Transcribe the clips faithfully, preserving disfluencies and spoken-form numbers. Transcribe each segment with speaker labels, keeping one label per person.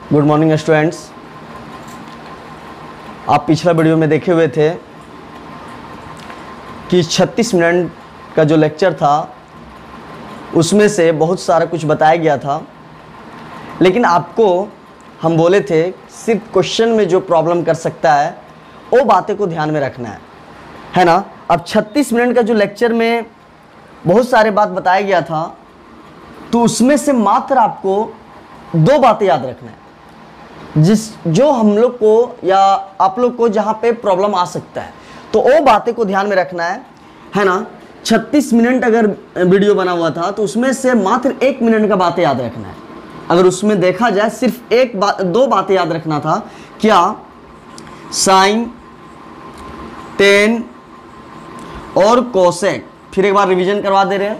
Speaker 1: Good morning students. आप पिछला video में देखे हुए थे कि छत्तीस मिनट का जो लेक्चर था उसमें से बहुत सारा कुछ बताया गया था, लेकिन आपको हम बोले थे सिर्फ क्वेश्चन में जो प्रॉब्लम कर सकता है वो बातें को ध्यान में रखना है, है ना। अब छत्तीस मिनट का जो लेक्चर में बहुत सारे बात बताया गया था तो उसमें से मात्र आपको दो बातें याद रखना है जिस जो हम लोग को या आप लोग को जहाँ पे प्रॉब्लम आ सकता है, तो वो बातें को ध्यान में रखना है, है ना। छत्तीस मिनट अगर वीडियो बना हुआ था तो उसमें से मात्र एक मिनट का बातें याद रखना है। अगर उसमें देखा जाए सिर्फ एक बात दो बातें याद रखना था, क्या साइन टेन और कोसेक। फिर एक बार रिवीजन करवा दे रहे हैं।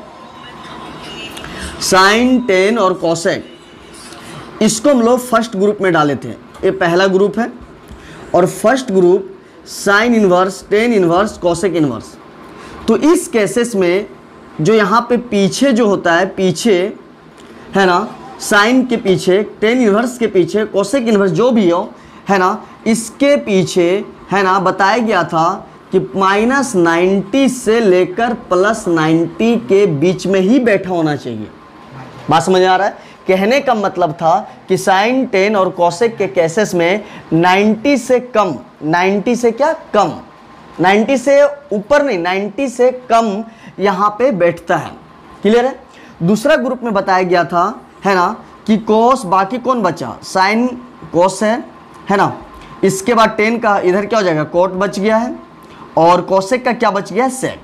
Speaker 1: साइन टेन और कोसेक इसको हम लोग फर्स्ट ग्रुप में डाले थे, ये पहला ग्रुप है, और first group sine inverse tan inverse cosec inverse. तो इस केसेस में जो यहाँ पे पीछे जो होता है, पीछे है ना, साइन के पीछे टेन इनवर्स के पीछे कोसेक इनवर्स जो भी हो, है ना, इसके पीछे है ना बताया गया था कि माइनस नाइन्टी से लेकर प्लस नाइन्टी के बीच में ही बैठा होना चाहिए। बात समझ आ रहा है? कहने का मतलब था कि साइन टेन और कोसेक के केसेस में नब्बे से कम, नब्बे से क्या कम, नब्बे से ऊपर नहीं, नब्बे से कम यहाँ पे बैठता है। क्लियर है? दूसरा ग्रुप में बताया गया था, है ना, कि कोस, बाकी कौन बचा, साइन कोस है, है ना, इसके बाद टेन का इधर क्या हो जाएगा, कोट बच गया है, और कोसेक का क्या बच गया है, सेक।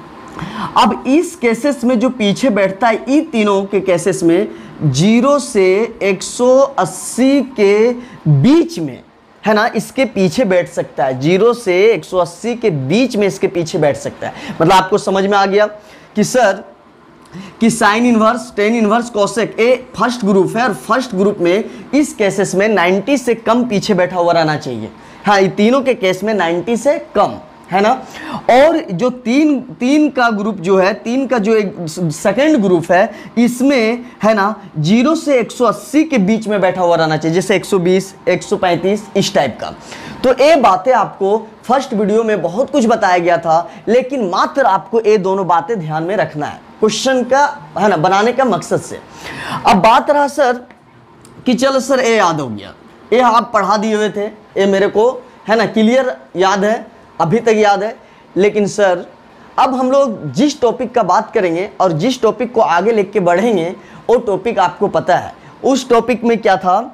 Speaker 1: अब इस केसेस में जो पीछे बैठता है, इन तीनों के केसेस में जीरो से एक सौ अस्सी के बीच में, है ना, इसके पीछे बैठ सकता है। जीरो से एक सौ अस्सी के बीच में इसके पीछे बैठ सकता है। मतलब आपको समझ में आ गया कि सर कि sine inverse tan inverse cosec A first group है, और फर्स्ट ग्रुप में इस केसेस में नब्बे से कम पीछे बैठा हुआ रहना चाहिए। हाँ, ये तीनों के केस में नब्बे से कम, है ना। और जो तीन तीन का ग्रुप जो है, तीन का जो एक सेकेंड ग्रुप है, इसमें है ना जीरो से एक सौ अस्सी के बीच में बैठा हुआ रहना चाहिए, जैसे एक सौ बीस एक सौ पैंतीस इस टाइप का। तो ये बातें आपको फर्स्ट वीडियो में बहुत कुछ बताया गया था, लेकिन मात्र आपको ये दोनों बातें ध्यान में रखना है क्वेश्चन का, है ना, बनाने का मकसद से। अब बात रहा सर कि चलो सर ये याद हो गया, ये आप पढ़ा दिए हुए थे, ये मेरे को है ना क्लियर याद है, अभी तक याद है। लेकिन सर अब हम लोग जिस टॉपिक का बात करेंगे और जिस टॉपिक को आगे लेके बढ़ेंगे वो टॉपिक आपको पता है। उस टॉपिक में क्या था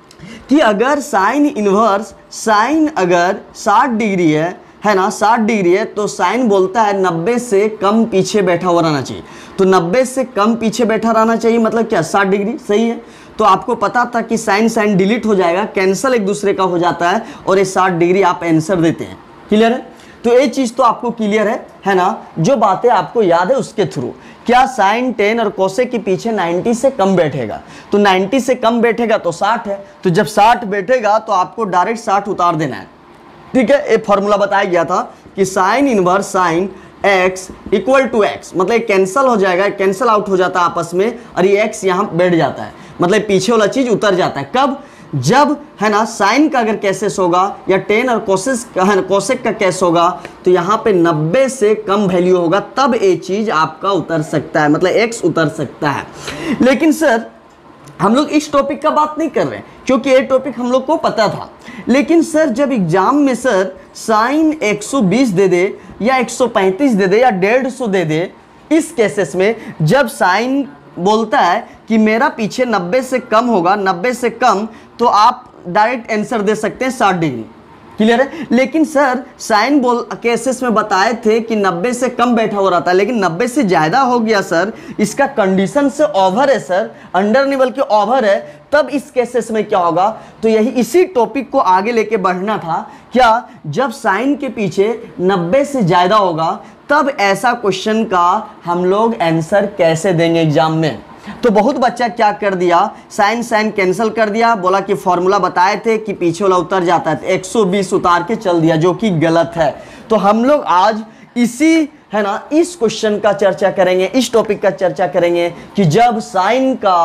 Speaker 1: कि अगर साइन इनवर्स, साइन अगर साठ डिग्री है, है ना, साठ डिग्री है, तो साइन बोलता है नब्बे से कम पीछे बैठा हुआ रहना चाहिए। तो नब्बे से कम पीछे बैठा रहना चाहिए मतलब क्या, साठ डिग्री, सही है। तो आपको पता था कि साइन साइन डिलीट हो जाएगा, कैंसल एक दूसरे का हो जाता है, और ये साठ डिग्री आप आंसर देते हैं। क्लियर है? तो ये चीज तो आपको क्लियर है, है ना। जो बातें आपको याद है उसके थ्रू, क्या साइन टेन और कोसेक के पीछे नब्बे से कम बैठेगा, तो नब्बे से कम बैठेगा तो साठ है, तो जब साठ बैठेगा तो आपको डायरेक्ट साठ उतार देना है। ठीक है, ये फॉर्मूला बताया गया था कि sine inverse sine X equal to X, मतलब कैंसल हो जाएगा, कैंसल आउट हो जाता है आपस में, और ये एक्स यहाँ बैठ जाता है, मतलब पीछे वाला चीज उतर जाता है। कब? जब है ना साइन का अगर केसेस होगा या टेन और कोसेस का कोसेक का केस होगा, तो यहाँ पे नब्बे से कम वैल्यू होगा, तब ये चीज आपका उतर सकता है, मतलब एक्स उतर सकता है। लेकिन सर हम लोग इस टॉपिक का बात नहीं कर रहे हैं, क्योंकि ये टॉपिक हम लोग को पता था। लेकिन सर जब एग्जाम में सर साइन एक सौ बीस दे दे या एक सौ पैंतीस दे दे या डेढ़ सौ दे दे, इस केसेस में जब साइन बोलता है कि मेरा पीछे नब्बे से कम होगा, नब्बे से कम, तो आप डायरेक्ट आंसर दे सकते हैं साठ डिग्री। क्लियर है? लेकिन सर साइन बोल केसेस में बताए थे कि नब्बे से कम बैठा हो रहा था, लेकिन नब्बे से ज़्यादा हो गया सर, इसका कंडीशन से ओवर है सर, अंडर नहीं बल्कि ओवर है, तब इस केसेस में क्या होगा। तो यही इसी टॉपिक को आगे लेके बढ़ना था, क्या जब साइन के पीछे नब्बे से ज़्यादा होगा तब ऐसा क्वेश्चन का हम लोग आंसर कैसे देंगे एग्जाम में। तो बहुत बच्चा क्या कर दिया, साइन साइन कैंसिल कर दिया, बोला कि फॉर्मूला बताए थे कि पीछे वाला उतर जाता है, एक सौ बीस उतार के चल दिया, जो कि गलत है। तो हम लोग आज इसी है ना इस क्वेश्चन का चर्चा करेंगे, इस टॉपिक का चर्चा करेंगे कि जब साइन का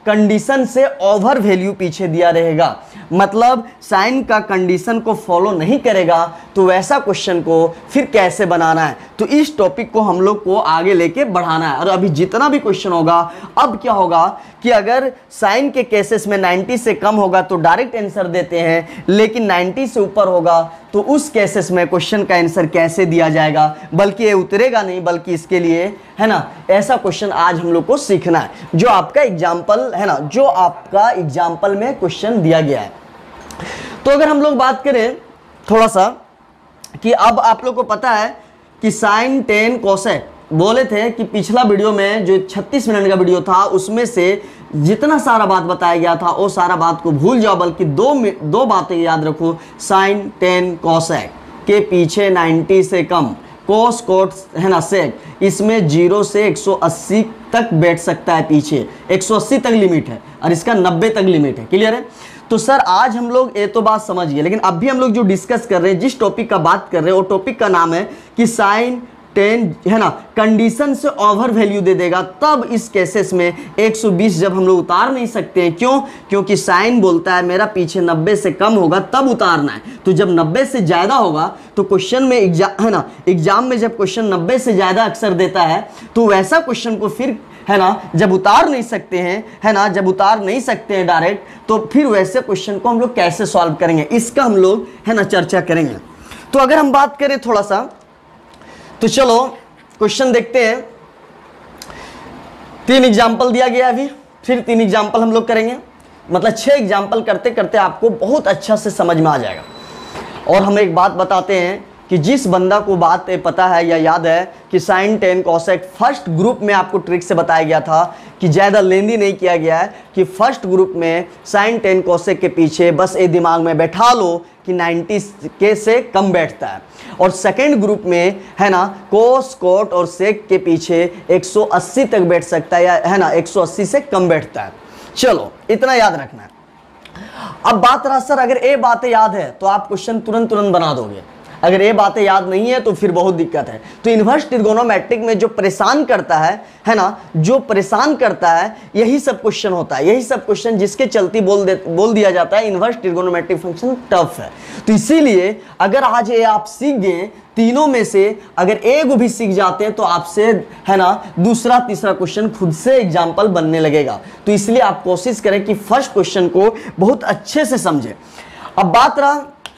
Speaker 1: कंडीशन से ओवर वैल्यू पीछे दिया रहेगा, मतलब साइन का कंडीशन को फॉलो नहीं करेगा, तो वैसा क्वेश्चन को फिर कैसे बनाना है। तो इस टॉपिक को हम लोग को आगे लेके बढ़ाना है। और अभी जितना भी क्वेश्चन होगा, अब क्या होगा कि अगर साइन के केसेस में नब्बे से कम होगा तो डायरेक्ट आंसर देते हैं, लेकिन नब्बे से ऊपर होगा तो उस केसेस में क्वेश्चन का आंसर कैसे दिया जाएगा, बल्कि ये उतरेगा नहीं, बल्कि इसके लिए है ना ऐसा क्वेश्चन आज हम लोग को सीखना है, जो आपका एग्जाम्पल है ना, जो आपका एग्जाम्पल में क्वेश्चन दिया गया है। तो अगर हम लोग बात करें थोड़ा सा कि अब आप लोग को पता है कि साइन टेन कोसेक बोले थे कि पिछला वीडियो में जो छत्तीस मिनट का वीडियो था उसमें से जितना सारा बात बताया गया था वो सारा बात को भूल जाओ, बल्कि दो दो बातें याद रखो। साइन टेन कोसेक के पीछे नब्बे से कम, कोस कोट है ना सेक, इसमें जीरो से एक सौ अस्सी तक बैठ सकता है, पीछे एक सौ अस्सी तक लिमिट है और इसका नब्बे तक लिमिट है। क्लियर है? तो सर आज हम लोग ये तो बात समझ गए, लेकिन अब भी हम लोग जो डिस्कस कर रहे हैं, जिस टॉपिक का बात कर रहे हैं, वो टॉपिक का नाम है कि साइन टेन है ना कंडीशन से ओवर वैल्यू दे देगा, तब इस केसेस में एक सौ बीस जब हम लोग उतार नहीं सकते हैं। क्यों? क्योंकि साइन बोलता है मेरा पीछे नब्बे से कम होगा तब उतारना है। तो जब नब्बे से ज़्यादा होगा तो क्वेश्चन में एग्जाम है ना एग्जाम में जब क्वेश्चन नब्बे से ज़्यादा अक्सर देता है, तो वैसा क्वेश्चन को फिर है ना जब उतार नहीं सकते हैं है ना जब उतार नहीं सकते हैं डायरेक्ट, तो फिर वैसे क्वेश्चन को हम लोग कैसे सॉल्व करेंगे, इसका हम लोग है ना चर्चा करेंगे। तो अगर हम बात करें थोड़ा सा, तो चलो क्वेश्चन देखते हैं। तीन एग्जाम्पल दिया गया अभी, फिर तीन एग्जाम्पल हम लोग करेंगे, मतलब छह एग्जाम्पल करते करते आपको बहुत अच्छा से समझ में आ जाएगा। और हम एक बात बताते हैं कि जिस बंदा को बात पता है या याद है कि sine tan cosec first group में आपको ट्रिक से बताया गया था, कि ज़्यादा लेंदी नहीं किया गया है, कि फर्स्ट ग्रुप में साइन टेन कोसेक के पीछे बस ये दिमाग में बैठा लो कि नब्बे के से कम बैठता है, और सेकेंड ग्रुप में है ना कोस कोट और सेक के पीछे एक सौ अस्सी तक बैठ सकता है, या है ना एक सौ अस्सी से कम बैठता है। चलो इतना याद रखना है। अब बात रहा सर अगर ये बातें याद है तो आप क्वेश्चन तुरंत तुरंत बना दोगे, अगर ये बातें याद नहीं है तो फिर बहुत दिक्कत है। तो इन्वर्स ट्रिगोनोमेट्रिक में जो परेशान करता है है ना जो परेशान करता है यही सब क्वेश्चन होता है, यही सब क्वेश्चन जिसके चलती बोल दे बोल दिया जाता है इन्वर्स ट्रिगोनोमेट्रिक फंक्शन टफ है। तो इसीलिए अगर आज ये आप सीख गए, तीनों में से अगर एक भी सीख जाते हैं तो आपसे है ना दूसरा तीसरा क्वेश्चन खुद से एग्जाम्पल बनने लगेगा। तो इसलिए आप कोशिश करें कि फर्स्ट क्वेश्चन को बहुत अच्छे से समझें। अब बात रहा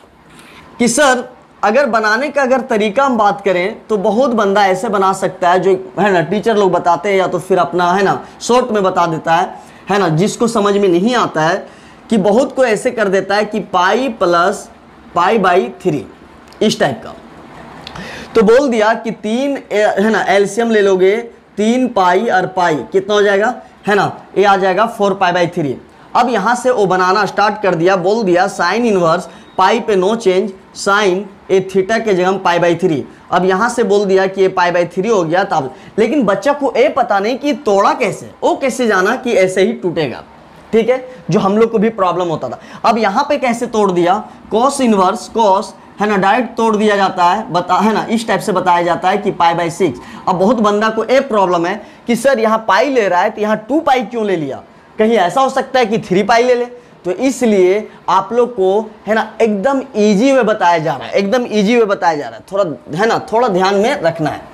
Speaker 1: कि सर अगर बनाने का अगर तरीका हम बात करें तो बहुत बंदा ऐसे बना सकता है, जो है ना टीचर लोग बताते हैं या तो फिर अपना है ना शॉर्ट में बता देता है है ना जिसको समझ में नहीं आता है, कि बहुत को ऐसे कर देता है कि pi plus pi by three इस टाइप का। तो बोल दिया कि तीन है ना एलसीएम ले लोगे, तीन पाई और पाई कितना हो जाएगा है ना ये आ जाएगा फोर पाई बाई थ्री। अब यहाँ से वो बनाना स्टार्ट कर दिया, बोल दिया साइन इनवर्स पाई पे no change, sine A theta के जगह पाई बाई थ्री। अब यहाँ से बोल दिया कि ये पाई बाई थ्री हो गया तब, लेकिन बच्चा को ये पता नहीं कि तोड़ा कैसे, वो कैसे जाना कि ऐसे ही टूटेगा, ठीक है, जो हम लोग को भी प्रॉब्लम होता था। अब यहाँ पे कैसे तोड़ दिया, कॉस इनवर्स कॉस है ना डायरेक्ट तोड़ दिया जाता है, बता है ना इस टाइप से बताया जाता है कि पाई बाई सिक्स। अब बहुत बंदा को ये प्रॉब्लम है कि सर यहाँ पाई ले रहा है तो यहाँ टू पाई क्यों ले लिया, कहीं ऐसा हो सकता है कि थ्री पाई ले ले। तो इसलिए आप लोग को है ना एकदम इजी वे बताया जा रहा है, एकदम इजी वे बताया जा रहा है, थोड़ा है ना थोड़ा ध्यान में रखना है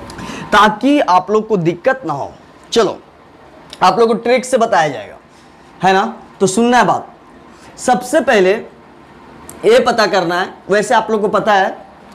Speaker 1: ताकि आप लोग को दिक्कत ना हो। चलो आप लोग को ट्रिक से बताया जाएगा है ना, तो सुनना है बात। सबसे पहले ये पता करना है, वैसे आप लोग को पता है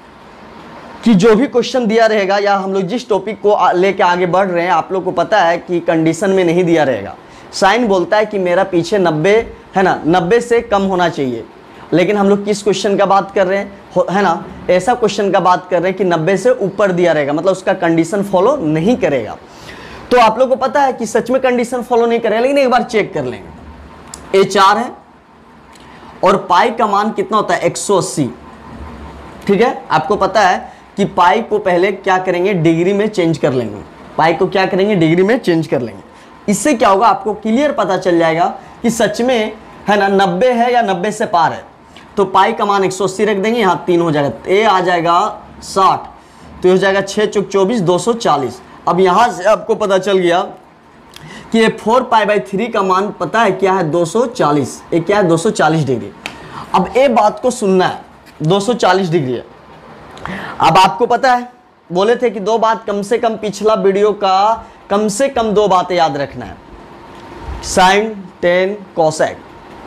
Speaker 1: कि जो भी क्वेश्चन दिया रहेगा या हम लोग जिस टॉपिक को लेके आगे बढ़ रहे हैं, आप लोग को पता है कि कंडीशन में नहीं दिया रहेगा। साइन बोलता है कि मेरा पीछे नब्बे है ना नब्बे से कम होना चाहिए, लेकिन हम लोग किस क्वेश्चन का बात कर रहे हैं है ना ऐसा क्वेश्चन का बात कर रहे हैं कि नब्बे से ऊपर दिया रहेगा, मतलब उसका कंडीशन फॉलो नहीं करेगा। तो आप लोग को पता है कि सच में कंडीशन फॉलो नहीं करेगा, लेकिन एक बार चेक कर लेंगे। ए चार है और पाई का मान कितना होता है एक सौ अस्सी, ठीक है। आपको पता है कि पाई को पहले क्या करेंगे डिग्री में चेंज कर लेंगे, पाई को क्या करेंगे डिग्री में चेंज कर लेंगे। इससे क्या होगा आपको क्लियर पता चल जाएगा कि सच में है ना नब्बे है या नब्बे से पार है। तो पाई का मान एक सौ अस्सी रख देंगे, यहाँ तीन हो जाएगा, ए आ जाएगा साठ, तो हो जाएगा छः चौक चौबीस, दो सौ चालीस। अब यहाँ से आपको पता चल गया कि ये फोर पाई बाई थ्री का मान पता है क्या है, दो सौ चालीस। ये क्या है, दो सौ चालीस डिग्री। अब ये बात को सुनना है, दो सौ चालीस डिग्री है। अब आपको पता है, बोले थे कि दो बात कम से कम, पिछला वीडियो का कम से कम दो बातें याद रखना है, साइन, टेन, कोसेक।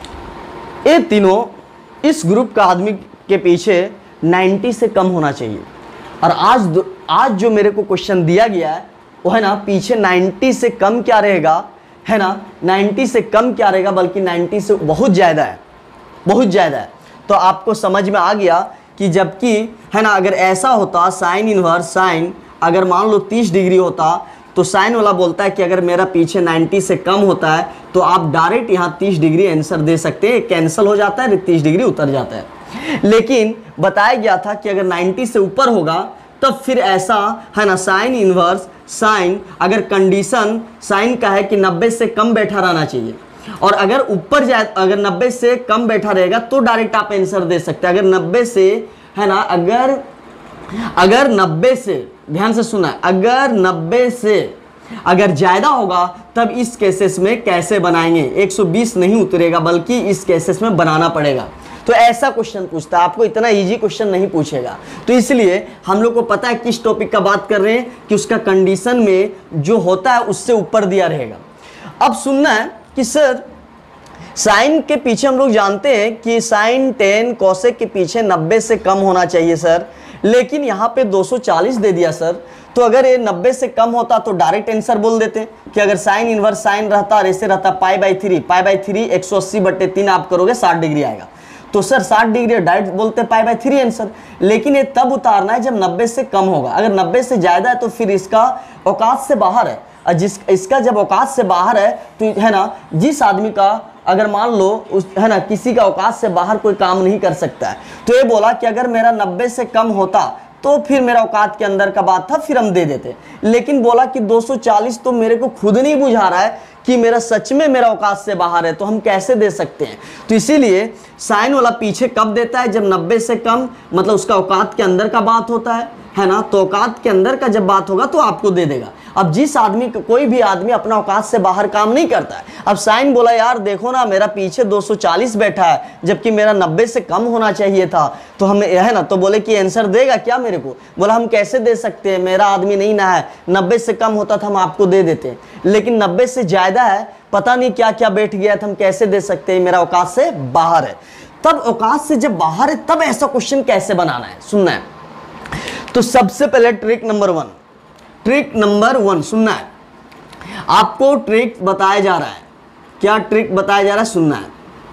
Speaker 1: ये तीनों इस ग्रुप का आदमी के पीछे नब्बे से कम होना चाहिए। और आज आज जो मेरे को क्वेश्चन दिया गया है वो है ना, पीछे नब्बे से कम क्या रहेगा, है ना, नब्बे से कम क्या रहेगा, बल्कि नब्बे से बहुत ज़्यादा है, बहुत ज़्यादा है। तो आपको समझ में आ गया कि जबकि है ना, अगर ऐसा होता साइन इनवर्स साइन, अगर मान लो तीस डिग्री होता तो साइन वाला बोलता है कि अगर मेरा पीछे नब्बे से कम होता है तो आप डायरेक्ट यहाँ तीस डिग्री आंसर दे सकते हैं, कैंसिल हो जाता है, तीस डिग्री उतर जाता है। लेकिन बताया गया था कि अगर नब्बे से ऊपर होगा तब फिर ऐसा है ना, साइन इनवर्स साइन, अगर कंडीशन साइन का है कि नब्बे से कम बैठा रहना चाहिए, और अगर ऊपर जाए, अगर नब्बे से कम बैठा रहेगा तो डायरेक्ट आप आंसर दे सकते हैं। अगर नब्बे से है ना, अगर अगर नब्बे से, ध्यान से सुना, अगर नब्बे से अगर ज्यादा होगा तब इस केसेस में कैसे बनाएंगे, एक सौ बीस नहीं उतरेगा बल्कि इस केसेस में बनाना पड़ेगा। तो ऐसा क्वेश्चन पूछता है, आपको इतना इजी क्वेश्चन नहीं पूछेगा। तो इसलिए हम लोग को पता है किस टॉपिक का बात कर रहे हैं, कि उसका कंडीशन में जो होता है उससे ऊपर दिया रहेगा। अब सुनना है कि सर साइन के पीछे हम लोग जानते हैं कि साइन, टेन, कोसेक के पीछे नब्बे से कम होना चाहिए सर, लेकिन यहाँ पे दो सौ चालीस दे दिया सर। तो अगर ये नब्बे से कम होता तो डायरेक्ट आंसर बोल देते कि अगर साइन इनवर्स साइन रहता और ऐसे रहता pi by three, pi by three एक सौ अस्सी बट्टे तीन आप करोगे साठ डिग्री आएगा, तो सर साठ डिग्री डायरेक्ट बोलते पाई बाई थ्री आंसर। लेकिन ये तब उतारना है जब नब्बे से कम होगा, अगर नब्बे से ज्यादा है तो फिर इसका औकात से बाहर है, और जिस इसका जब औकात से बाहर है तो है ना, जिस आदमी का अगर मान लो उस है ना, किसी का औकात से बाहर कोई काम नहीं कर सकता है, तो ये बोला कि अगर मेरा नब्बे से कम होता तो फिर मेरा औकात के अंदर का बात था, फिर हम दे देते। लेकिन बोला कि दो सौ चालीस तो मेरे को खुद नहीं बुझा रहा है कि मेरा सच में मेरा औकात से बाहर है, तो हम कैसे दे सकते हैं। तो इसीलिए साइन वाला पीछे कब देता है, जब नब्बे से कम, मतलब उसका औकात के अंदर का बात होता है है ना, तो औकात के अंदर का जब बात होगा तो आपको दे देगा। अब जिस आदमी, कोई भी आदमी अपना औकात से बाहर काम नहीं करता है। अब साइन बोला यार देखो ना, मेरा पीछे दो सौ चालीस बैठा है जबकि मेरा नब्बे से कम होना चाहिए था, तो हमें है ना, तो बोले कि आंसर देगा क्या मेरे को। बोला हम कैसे दे सकते हैं, मेरा आदमी नहीं ना है, नब्बे से कम होता था हम आपको दे देते, लेकिन नब्बे से ज्यादा है, पता नहीं क्या क्या बैठ गया था, हम कैसे दे सकते हैं, मेरा औकात से बाहर है। तब औकात से जब बाहर है तब ऐसा क्वेश्चन कैसे बनाना है, सुनना है। तो सबसे पहले trick number one, trick number one सुनना है, आपको ट्रिक बताया जा रहा है। क्या ट्रिक बताया जा रहा है, सुनना है।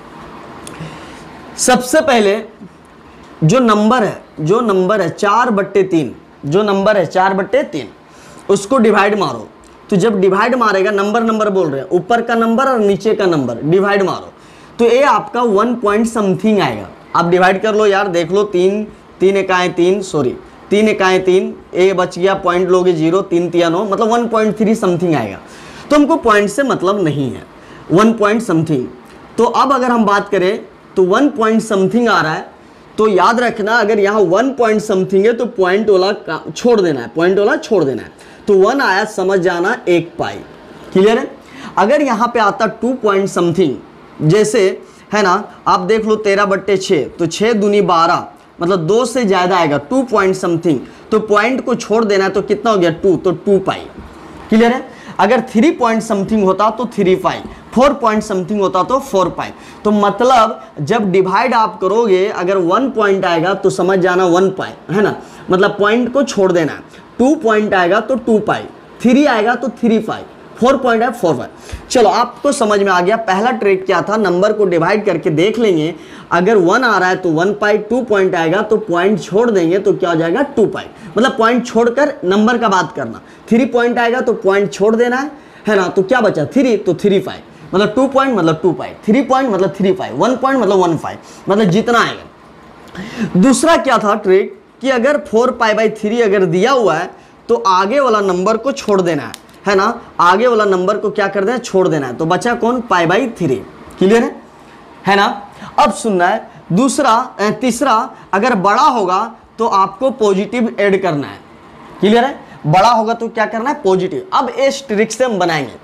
Speaker 1: सबसे पहले जो नंबर है, जो नंबर है चार बट्टे तीन, जो नंबर है चार बट्टे तीन, उसको डिवाइड मारो। तो जब डिवाइड मारेगा, नंबर नंबर बोल रहे हैं, ऊपर का नंबर और नीचे का नंबर डिवाइड मारो, तो ये आपका वन पॉइंट समथिंग आएगा। आप डिवाइड कर लो यार, देख लो, तीन तीन इकाएं तीन, सॉरी तीन इकाएं तीन, ए बच गया, पॉइंट लोगे जीरो, तीन तिया नौ, मतलब वन पॉइंट थ्री समथिंग आएगा। तो हमको पॉइंट से मतलब नहीं है, वन पॉइंट समथिंग। तो अब अगर हम बात करें तो वन पॉइंट समथिंग आ रहा है, तो याद रखना अगर यहाँ वन पॉइंट समथिंग है तो पॉइंट वाला छोड़ देना है, पॉइंट वाला छोड़ देना है। तो वन आया, समझ जाना एक पाई, क्लियर है। अगर यहाँ पे आता टू पॉइंट समथिंग, जैसे है ना, आप देख लो तेरह बट्टे छः, तो छः दूनी बारह, मतलब दो से ज्यादा आएगा, टू पॉइंट समथिंग, तो पॉइंट को छोड़ देना है, तो कितना हो गया टू, तो टू पाई, क्लियर है। अगर थ्री पॉइंट समथिंग होता तो three pi, four point something होता तो फोर पाई। तो मतलब जब डिवाइड आप करोगे, अगर वन पॉइंट आएगा तो समझ जाना वन पाई, है ना, मतलब पॉइंट को छोड़ देना है। टू पॉइंट आएगा तो टू पाई, थ्री आएगा तो थ्री पाई, फोर पॉइंट है फोर पाई। चलो आपको समझ में आ गया। पहला ट्रिक क्या था, नंबर को डिवाइड करके देख लेंगे, अगर वन आ रहा है तो वन पाई, टू पॉइंट आएगा तो पॉइंट छोड़ देंगे तो क्या हो जाएगा टू पाई, मतलब पॉइंट छोड़कर नंबर का बात करना। थ्री पॉइंट आएगा तो पॉइंट छोड़ देना है, है ना, तो क्या बचा थ्री, तो थ्री पाई, मतलब टू पॉइंट मतलब टू पाई, थ्री पॉइंट मतलब थ्री पाई, वन पॉइंट मतलब वन पाई, मतलब जितना आएगा। दूसरा क्या था ट्रिक, कि अगर फोर पाई बाई थ्री अगर दिया हुआ है तो आगे वाला नंबर को छोड़ देना है, है ना, आगे वाला नंबर को क्या कर देना, छोड़ देना है। तो बचा कौन, पाई बाई थ्री, क्लियर है, है ना। अब सुनना है दूसरा, तीसरा, अगर बड़ा होगा तो आपको पॉजिटिव ऐड करना है, क्लियर है, बड़ा होगा तो क्या करना है, पॉजिटिव। अब इस ट्रिक से हम बनाएंगे।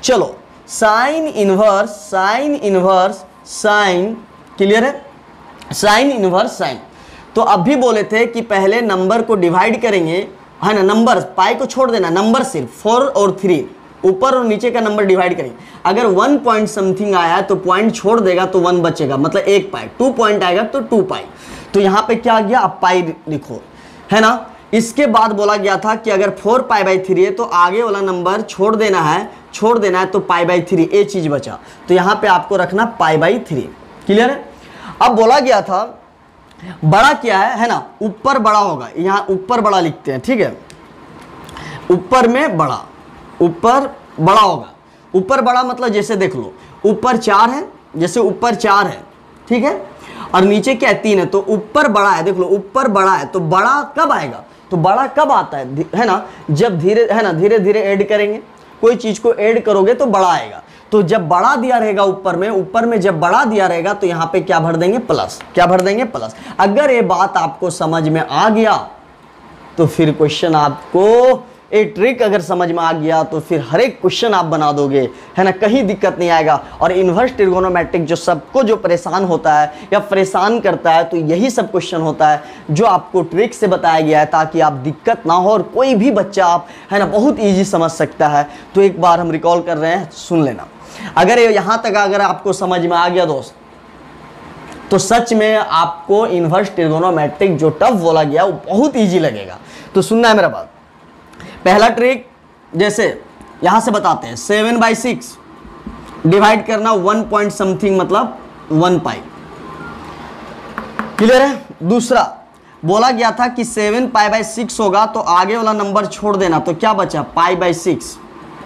Speaker 1: चलो sine inverse sine inverse sine, clear है, साइन इनवर्स साइन। तो अभी बोले थे कि पहले नंबर को डिवाइड करेंगे, है ना, नंबर पाई को छोड़ देना, नंबर सिर्फ फोर और थ्री, ऊपर और नीचे का नंबर डिवाइड करेंगे। अगर वन पॉइंट समथिंग आया तो पॉइंट छोड़ देगा तो वन बचेगा, मतलब एक पाई। टू पॉइंट आएगा तो टू पाई। तो यहाँ पे क्या आ गया, अब पाई लिखो, है ना। इसके बाद बोला गया था कि अगर फोर पाई बाई थ्री है तो आगे वाला नंबर छोड़ देना है, छोड़ देना है तो पाई बाई थ्री, ये चीज बचा। तो यहाँ पे आपको रखना पाई बाई थ्री, क्लियर है। अब बोला गया था बड़ा क्या है, है ना, ऊपर बड़ा होगा, यहाँ ऊपर बड़ा लिखते हैं, ठीक है, ऊपर में बड़ा, ऊपर बड़ा होगा। ऊपर बड़ा मतलब जैसे देख लो, ऊपर चार है, जैसे ऊपर चार है, ठीक है, और नीचे क्या है, तीन है, तो ऊपर बड़ा है, देख लो ऊपर बड़ा है, तो बड़ा कब आएगा, तो बड़ा कब आता है, है ना, जब धीरे, है ना, धीरे धीरे ऐड करेंगे, कोई चीज को ऐड करोगे तो बड़ा आएगा। तो जब बड़ा दिया रहेगा ऊपर में, ऊपर में जब बड़ा दिया रहेगा तो यहाँ पे क्या भर देंगे, प्लस, क्या भर देंगे, प्लस। अगर ये बात आपको समझ में आ गया तो फिर क्वेश्चन आपको, ये ट्रिक अगर समझ में आ गया तो फिर हर एक क्वेश्चन आप बना दोगे, है ना, कहीं दिक्कत नहीं आएगा। और इनवर्स ट्रिगोनोमेट्रिक जो सबको जो परेशान होता है या परेशान करता है, तो यही सब क्वेश्चन होता है जो आपको ट्रिक से बताया गया है, ताकि आप दिक्कत ना हो और कोई भी बच्चा आप, है ना, बहुत ईजी समझ सकता है। तो एक बार हम रिकॉल कर रहे हैं, सुन लेना। अगर यहाँ तक अगर आपको समझ में आ गया दोस्त, तो सच में आपको इनवर्स ट्रिगोनोमेट्रिक जो टफ बोला गया वो बहुत ईजी लगेगा। तो सुनना है मेरा बात। पहला ट्रिक जैसे यहां से बताते हैं, सेवन बाई सिक्स डिवाइड करना वन पॉइंट समथिंग, मतलब वन पाई, क्लियर है। दूसरा बोला गया था कि सेवन पाई बाई सिक्स होगा तो आगे वाला नंबर छोड़ देना, तो क्या बचा, पाई बाई सिक्स।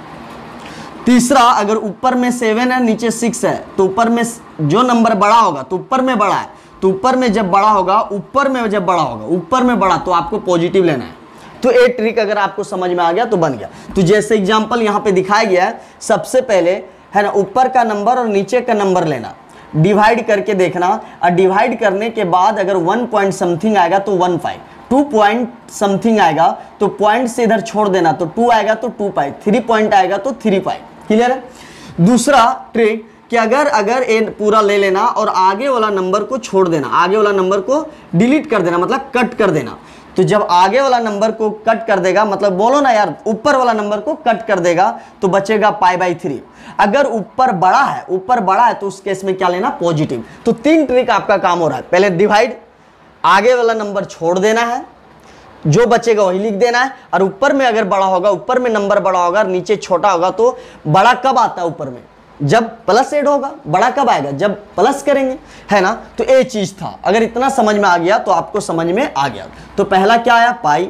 Speaker 1: तीसरा, अगर ऊपर में सेवन है नीचे सिक्स है, तो ऊपर में जो नंबर बड़ा होगा, तो ऊपर में बड़ा है, तो ऊपर में जब बड़ा होगा, ऊपर में जब बड़ा होगा, ऊपर में बड़ा, तो आपको पॉजिटिव लेना है। तो एक ट्रिक अगर आपको समझ में आ गया तो बन गया। तो जैसे एग्जांपल यहाँ पे दिखाया गया है, सबसे पहले, है ना, ऊपर का नंबर और नीचे का नंबर लेना, डिवाइड करके देखना, और डिवाइड करने के बाद अगर वन पॉइंट समथिंग आएगा तो one pi, two point something आएगा तो पॉइंट से इधर छोड़ देना, तो टू आएगा तो टू पाई, थ्री पॉइंट आएगा तो थ्री पाई, क्लियर है। दूसरा ट्रिक कि अगर अगर ए पूरा ले लेना और आगे वाला नंबर को छोड़ देना, आगे वाला नंबर को डिलीट कर देना, मतलब कट कर देना। तो जब आगे वाला नंबर को कट कर देगा, मतलब बोलो ना यार, ऊपर वाला नंबर को कट कर देगा तो बचेगा पाई बाई थ्री। अगर ऊपर बड़ा है, ऊपर बड़ा है तो उस केस में क्या लेना, पॉजिटिव। तो तीन ट्रिक आपका काम हो रहा है। पहले डिवाइड, आगे वाला नंबर छोड़ देना है, जो बचेगा वही लिख देना है, और ऊपर में अगर बड़ा होगा, ऊपर में नंबर बड़ा होगा, नीचे छोटा होगा, तो बड़ा कब आता है ऊपर में, जब प्लस ऐड होगा। बड़ा कब आएगा, जब प्लस करेंगे, है ना। तो ये चीज था, अगर इतना समझ में आ गया तो आपको समझ में आ गया। तो पहला क्या आया, पाई।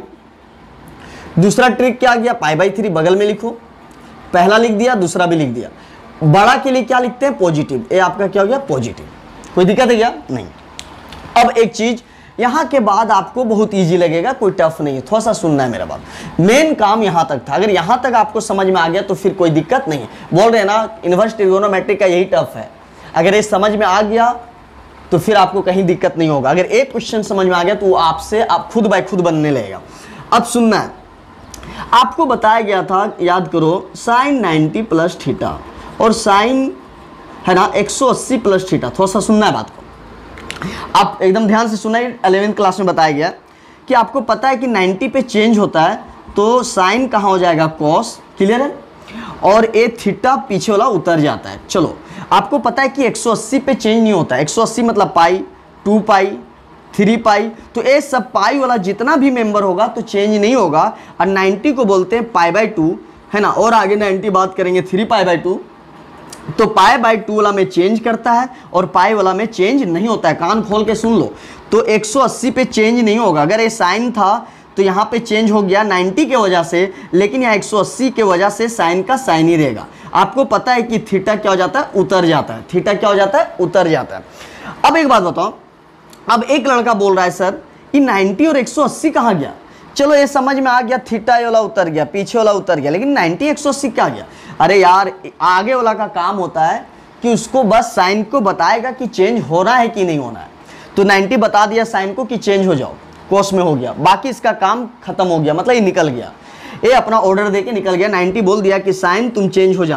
Speaker 1: दूसरा ट्रिक क्या आ गया, पाई बाई थ्री, बगल में लिखो, पहला लिख दिया, दूसरा भी लिख दिया। बड़ा के लिए क्या लिखते हैं, पॉजिटिव। ये आपका क्या हो गया, पॉजिटिव। कोई दिक्कत है क्या, नहीं। अब एक चीज यहां के बाद आपको बहुत इजी लगेगा, कोई टफ नहीं है, थोड़ा सा सुनना है मेरा बात। मेन काम यहां तक था, अगर यहां तक आपको समझ में आ गया तो फिर कोई दिक्कत नहीं है। बोल रहे हैं ना, इनवर्स ट्रिगोनोमेट्रिक का यही टफ है। अगर ये समझ में आ गया तो फिर आपको कहीं दिक्कत नहीं होगा। अगर एक क्वेश्चन समझ में आ गया तो वो आपसे आप खुद बाय खुद बनने लगेगा। अब सुनना है, आपको बताया गया था, याद करो, साइन नाइन्टी प्लस थीटा और साइन, है ना, एक सौ अस्सी प्लस थीटा। थोड़ा सा सुनना है बात को, आप एकदम ध्यान से सुना। इलेवेंथ क्लास में बताया गया कि आपको पता है कि नाइन्टी पे चेंज होता है तो साइन कहाँ हो जाएगा, कॉस, क्लियर है, और ए थीटा पीछे वाला उतर जाता है। चलो, आपको पता है कि एक सौ अस्सी पे चेंज नहीं होता है। एक सौ अस्सी मतलब पाई, टू पाई, थ्री पाई, तो ये सब पाई वाला जितना भी मेंबर होगा तो चेंज नहीं होगा। और नाइन्टी को बोलते हैं पाई बाई टू, है ना, और आगे नाइन्टी बात करेंगे थ्री पाई बाई टू। तो पाई बाई टू वाला में चेंज करता है और पाई वाला में चेंज नहीं होता है। कान खोल के सुन लो, तो एक सौ अस्सी पे चेंज नहीं होगा। अगर ये साइन था तो यहाँ पे चेंज हो गया नाइन्टी के वजह से, लेकिन यहाँ एक सौ अस्सी के वजह से साइन का साइन ही रहेगा। आपको पता है कि थीटा क्या हो जाता है, उतर जाता है। थीटा क्या हो जाता है, उतर जाता है। अब एक बात बताओ, अब एक लड़का बोल रहा है सर ये नाइन्टी और एक सौ अस्सी कहाँ गया। चलो ये समझ में आ गया, थीटा वाला उतर गया, पीछे वाला उतर गया, लेकिन नाइन्टी एक सौ अस्सी क्या गया। अरे यार, आगे वाला का काम होता है कि उसको बस साइन को बताएगा कि चेंज हो रहा है कि नहीं होना है। तो नाइन्टी बता दिया साइन को कि चेंज हो जाओ, कोस में हो गया, बाकी इसका काम खत्म हो गया, मतलब ये निकल गया, ये अपना ऑर्डर देके निकल गया। नाइन्टी बोल दिया कि साइन तुम चेंज हो जाना,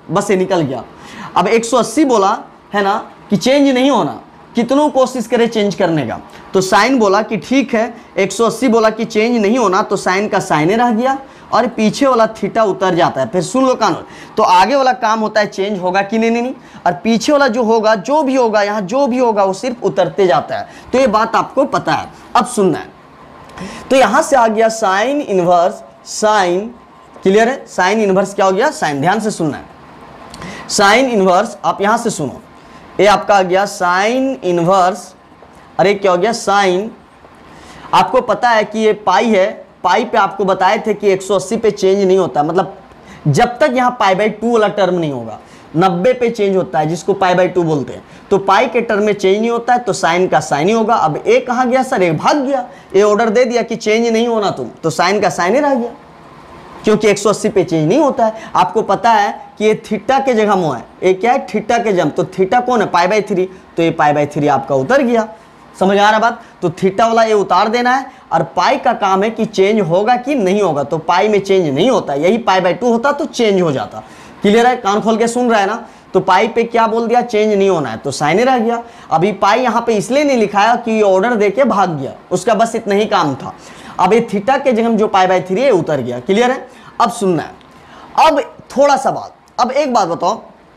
Speaker 1: बस ये निकल गया। अब एक सौ अस्सी बोला है ना कि चेंज नहीं होना, कितनों कोशिश करे चेंज करने का, तो साइन बोला कि ठीक है, एक सौ अस्सी बोला कि चेंज नहीं होना, तो साइन का साइने रह गया और पीछे वाला थीटा उतर जाता है। फिर सुन लो कानून, तो आगे वाला काम होता है चेंज होगा कि नहीं नहीं नहीं, और पीछे वाला जो होगा, जो भी होगा यहाँ जो भी होगा वो सिर्फ उतरते जाता है। तो ये बात आपको पता है। अब सुनना है, तो यहां से आ गया साइन इनवर्स साइन, क्लियर है, साइन इनवर्स क्या हो गया, साइन, ध्यान से सुनना है, साइन इनवर्स, आप यहां से सुनो, ये आपका आ गया साइन इनवर्स, अरे क्या हो गया साइन, आपको पता है कि ये पाई है, पाई पे आपको बताए थे कि एक सौ अस्सी पे चेंज नहीं होता, मतलब जब तक यहाँ पाई बाई टू वाला टर्म नहीं होगा, नब्बे पे चेंज होता है जिसको पाई बाई टू बोलते हैं, तो पाई के टर्म में चेंज नहीं होता है, तो साइन का साइन ही होगा। अब ए कहाँ गया सर, ए भाग गया, ये ऑर्डर दे दिया कि चेंज नहीं होना तुम, तो साइन का साइन ही रह गया, क्योंकि एक सौ अस्सी पे चेंज नहीं होता है। आपको पता है कि ये थीटा के जगह में है, ये क्या है, थीटा के जम, तो थीटा कौन है, पाई बाई थ्री, तो ये पाई बाई थ्री आपका उतर गया। समझ आ रहा बात, तो थीटा वाला ये उतार देना है, और पाई का काम है कि चेंज होगा कि नहीं होगा, तो पाई में चेंज नहीं होता, यही पाई बाई टू होता तो चेंज हो जाता। क्लियर है, कान खोल के सुन रहा है ना, तो पाई पे क्या बोल दिया, चेंज नहीं होना है, तो साइन रह गया। अभी पाई यहाँ पे इसलिए नहीं लिखाया कि ये ऑर्डर देके भाग गया, उसका बस इतना ही काम था। अब ये थीटा के जगह जो पाई बाई थ्री है उतर गया। क्लियर है, अब सुनना है, अब थोड़ा सा बात, अब एक बात बताओ,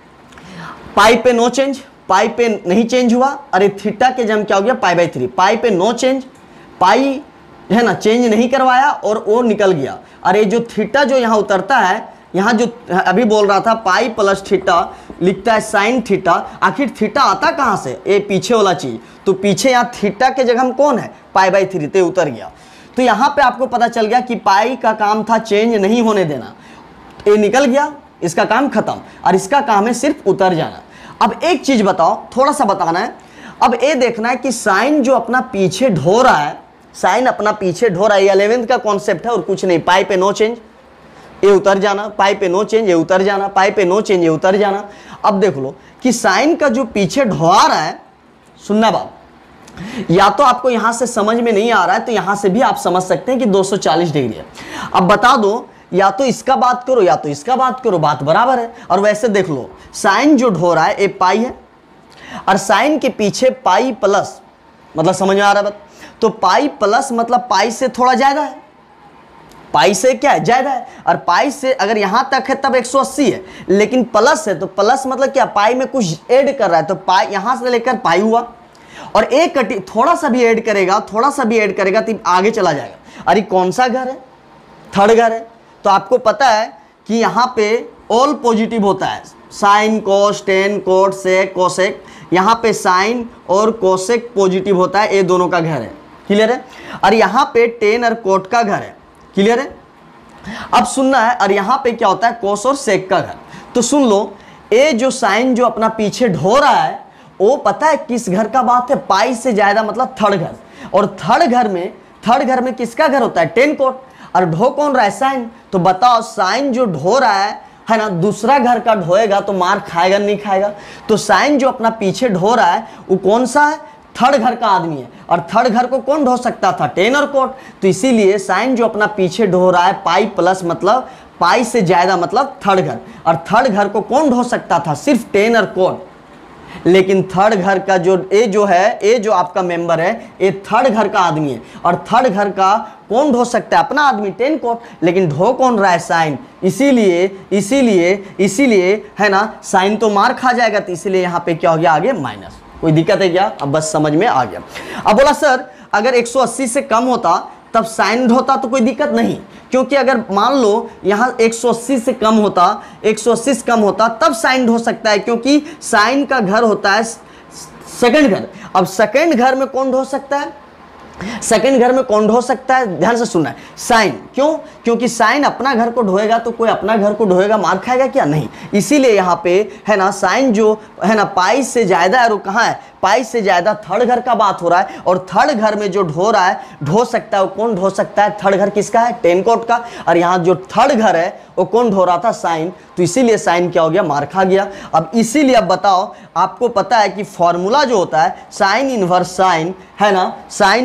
Speaker 1: पाई पे नो चेंज, पाई पे नहीं चेंज हुआ, अरे थीटा के जम क्या हो गया, पाई बाई थ्री, पाई पे नो चेंज, पाई है ना चेंज नहीं करवाया और वो निकल गया। अरे जो थीटा जो यहाँ उतरता है, यहाँ जो अभी बोल रहा था पाई प्लस थीटा लिखता है साइन थीटा, आखिर थीटा आता कहाँ से, ये पीछे वाला चीज, तो पीछे यहाँ थीटा के जगह में कौन है, पाई बाई थ्री, तो उतर गया। तो यहाँ पे आपको पता चल गया कि पाई का काम था चेंज नहीं होने देना, ये निकल गया, इसका काम खत्म, और इसका काम है सिर्फ उतर जाना। अब एक चीज बताओ, थोड़ा सा बताना है, अब ये देखना है कि साइन जो अपना पीछे ढो रहा है, साइन अपना पीछे ढो रहा है, ये इलेवेंथ का कॉन्सेप्ट है और कुछ नहीं, पाई पे नो चेंज, ये उतर जाना, पाई पे नो चेंज, ये उतर जाना, पाई पे नो चेंज, ये उतर जाना। अब देख लो कि साइन का जो पीछे ढोआ रहा है, सुनना बात, या तो आपको यहां से समझ में नहीं आ रहा है तो यहां से भी आप समझ सकते हैं कि दो सौ चालीस डिग्री है। अब बता दो, या तो इसका बात करो या तो इसका बात करो, बात बराबर है। और वैसे देख लो, साइन जो ढो रहा है ये पाई है, और साइन के पीछे पाई प्लस, मतलब समझ में आ रहा है बात, तो पाई प्लस मतलब पाई से थोड़ा ज्यादा है, पाई से क्या है, ज्यादा है, और पाई से अगर यहां तक है तब एक सौ अस्सी है, लेकिन प्लस है तो प्लस मतलब क्या, पाई में कुछ ऐड कर रहा है, तो पाई यहां से लेकर पाई हुआ, और एक कटी थोड़ा सा भी ऐड करेगा, थोड़ा सा भी ऐड करेगा तो आगे चला जाएगा। अरे कौन सा घर है, थर्ड घर है, तो आपको पता है कि यहां पे ऑल पॉजिटिव होता है, sine cos tan cot sec cosec, यहां पे साइन और कोसेक पॉजिटिव होता है, ये दोनों का घर है। क्लियर है, और यहां पे टेन और कोट का घर है। क्लियर है, अब सुनना है, और यहां पे क्या होता है, कोस और सेक का घर। तो सुन लो, ये जो साइन जो अपना पीछे ढो रहा है वो पता है किस घर का बात है, पाई से ज्यादा मतलब थर्ड घर, और थर्ड घर में थर्ड घर में किसका घर होता है, टेन कोट, और ढो कौन रहा है, साइन। तो बताओ साइन जो ढो रहा है है ना, दूसरा घर का ढोएगा तो मार खाएगा नहीं खाएगा, तो साइन जो अपना पीछे ढो रहा है वो कौन सा है, थर्ड घर का आदमी है, और थर्ड घर को कौन ढो सकता था, टेन और कोट, तो इसीलिए साइन जो अपना पीछे ढो रहा है पाई प्लस मतलब पाई से ज्यादा मतलब थर्ड घर, और थर्ड घर को कौन ढो सकता था, सिर्फ टेन और कोट, लेकिन थर्ड घर का जो ए जो है, ए जो आपका मेंबर है, ये थर्ड घर का आदमी है, और थर्ड घर का कौन ढो सकता है, अपना आदमी टेन कोट, लेकिन ढो कौन रहा है, साइन, इसीलिए इसीलिए इसीलिए है ना, साइन तो मार खा जाएगा, तो इसीलिए यहाँ पे क्या हो गया, आगे माइनस। कोई दिक्कत है क्या, अब बस समझ में आ गया। अब बोला सर अगर एक सौ अस्सी से कम होता तब साइन ढोता तो कोई दिक्कत नहीं, क्योंकि अगर मान लो यहाँ एक सौ अस्सी से कम होता, एक सौ अस्सी से कम होता तब साइन ढो सकता है, क्योंकि साइन का घर होता है सेकंड घर। अब सेकंड घर में कौन ढो सकता है, सेकंड घर में कौन ढो सकता है, ध्यान से सुनना है, साइन। क्यों, क्योंकि साइन अपना घर को ढोएगा तो कोई अपना घर को ढोएगा, मार खाएगा क्या, नहीं। इसीलिए यहाँ पे है ना, साइन जो है ना पाई से ज्यादा है, वो कहाँ है, पाई से ज्यादा थर्ड घर का बात हो रहा है, और थर्ड घर में जो ढो रहा है, ढो सकता है वो कौन ढो सकता है, थर्ड घर किसका है, टेन कोट का, और यहाँ जो थर्ड घर है वो कौन ढो रहा था, साइन, तो इसीलिए साइन क्या हो गया, मार खा गया। अब इसीलिए अब बताओ, आपको पता है कि फॉर्मूला जो होता है साइन इनवर्स साइन है ना, साइन इनवर्स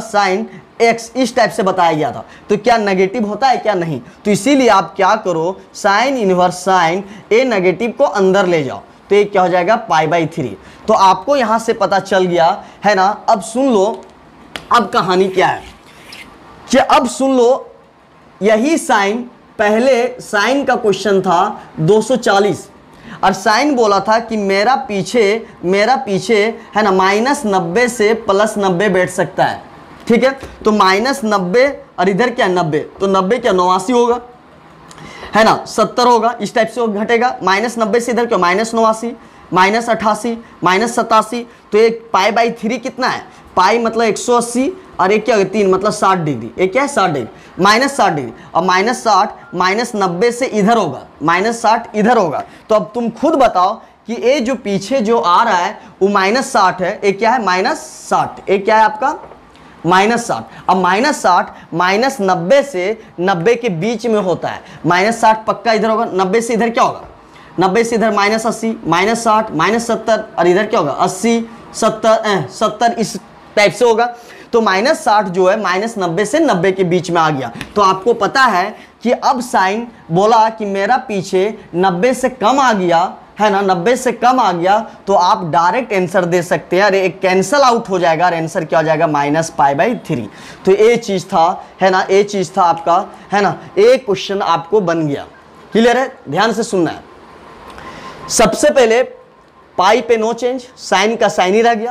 Speaker 1: साइन एक्स, इस टाइप से बताया गया था। तो क्या नेगेटिव होता है क्या? नहीं। तो इसीलिए आप क्या करो, sine inverse sine A negative को अंदर ले जाओ, तो ये क्या हो जाएगा पाई बाई थ्री। तो आपको यहां से पता चल गया है ना। अब सुन लो, अब कहानी क्या है कि अब सुन लो, यही साइन, पहले साइन का क्वेश्चन था दो सौ चालीस और साइन बोला था कि मेरा पीछे मेरा पीछे है ना माइनस नब्बे से प्लस नब्बे बैठ सकता है, ठीक है। तो माइनस नब्बे और इधर क्या नब्बे, तो नब्बे क्या नवासी होगा, है ना, सत्तर होगा, इस टाइप से वो घटेगा। माइनस नब्बे से इधर क्या माइनस नवासी, माइनस अट्ठासी, माइनस सतासी। तो एक पाई बाई थ्री कितना है, पाई मतलब एक सौ अस्सी और एक क्या होगा तीन मतलब साठ डिग्री, एक क्या है साठ डिग्री, माइनस साठ डिग्री। और माइनस साठ माइनस नब्बे से इधर होगा, माइनस साठ इधर होगा। तो अब तुम खुद बताओ कि ये जो पीछे जो आ रहा है वो माइनस साठ है, एक क्या है माइनस साठ, एक क्या है आपका माइनस साठ। अब माइनस साठ माइनस नब्बे से नब्बे के बीच में होता है, माइनस साठ पक्का इधर होगा, नब्बे से इधर क्या होगा, नब्बे से इधर माइनस अस्सी, माइनस साठ माइनस सत्तर और इधर क्या होगा अस्सी सत्तर सत्तर, इस टाइप से होगा। तो माइनस साठ जो है माइनस नब्बे से नब्बे के बीच में आ गया। तो आपको पता है कि अब साइन बोला कि मेरा पीछे नब्बे से कम आ गया, है ना, नब्बे से कम आ गया, तो आप डायरेक्ट आंसर दे सकते हैं। अरे एक कैंसल आउट हो जाएगा और आंसर क्या हो जाएगा माइनस पाई बाई थ्री। तो ये चीज था, है ना, ये चीज था आपका, है ना, एक क्वेश्चन आपको बन गया। क्लियर है? ध्यान से सुनना है। सबसे पहले पाई पे नो चेंज, साइन का साइन ही रह गया।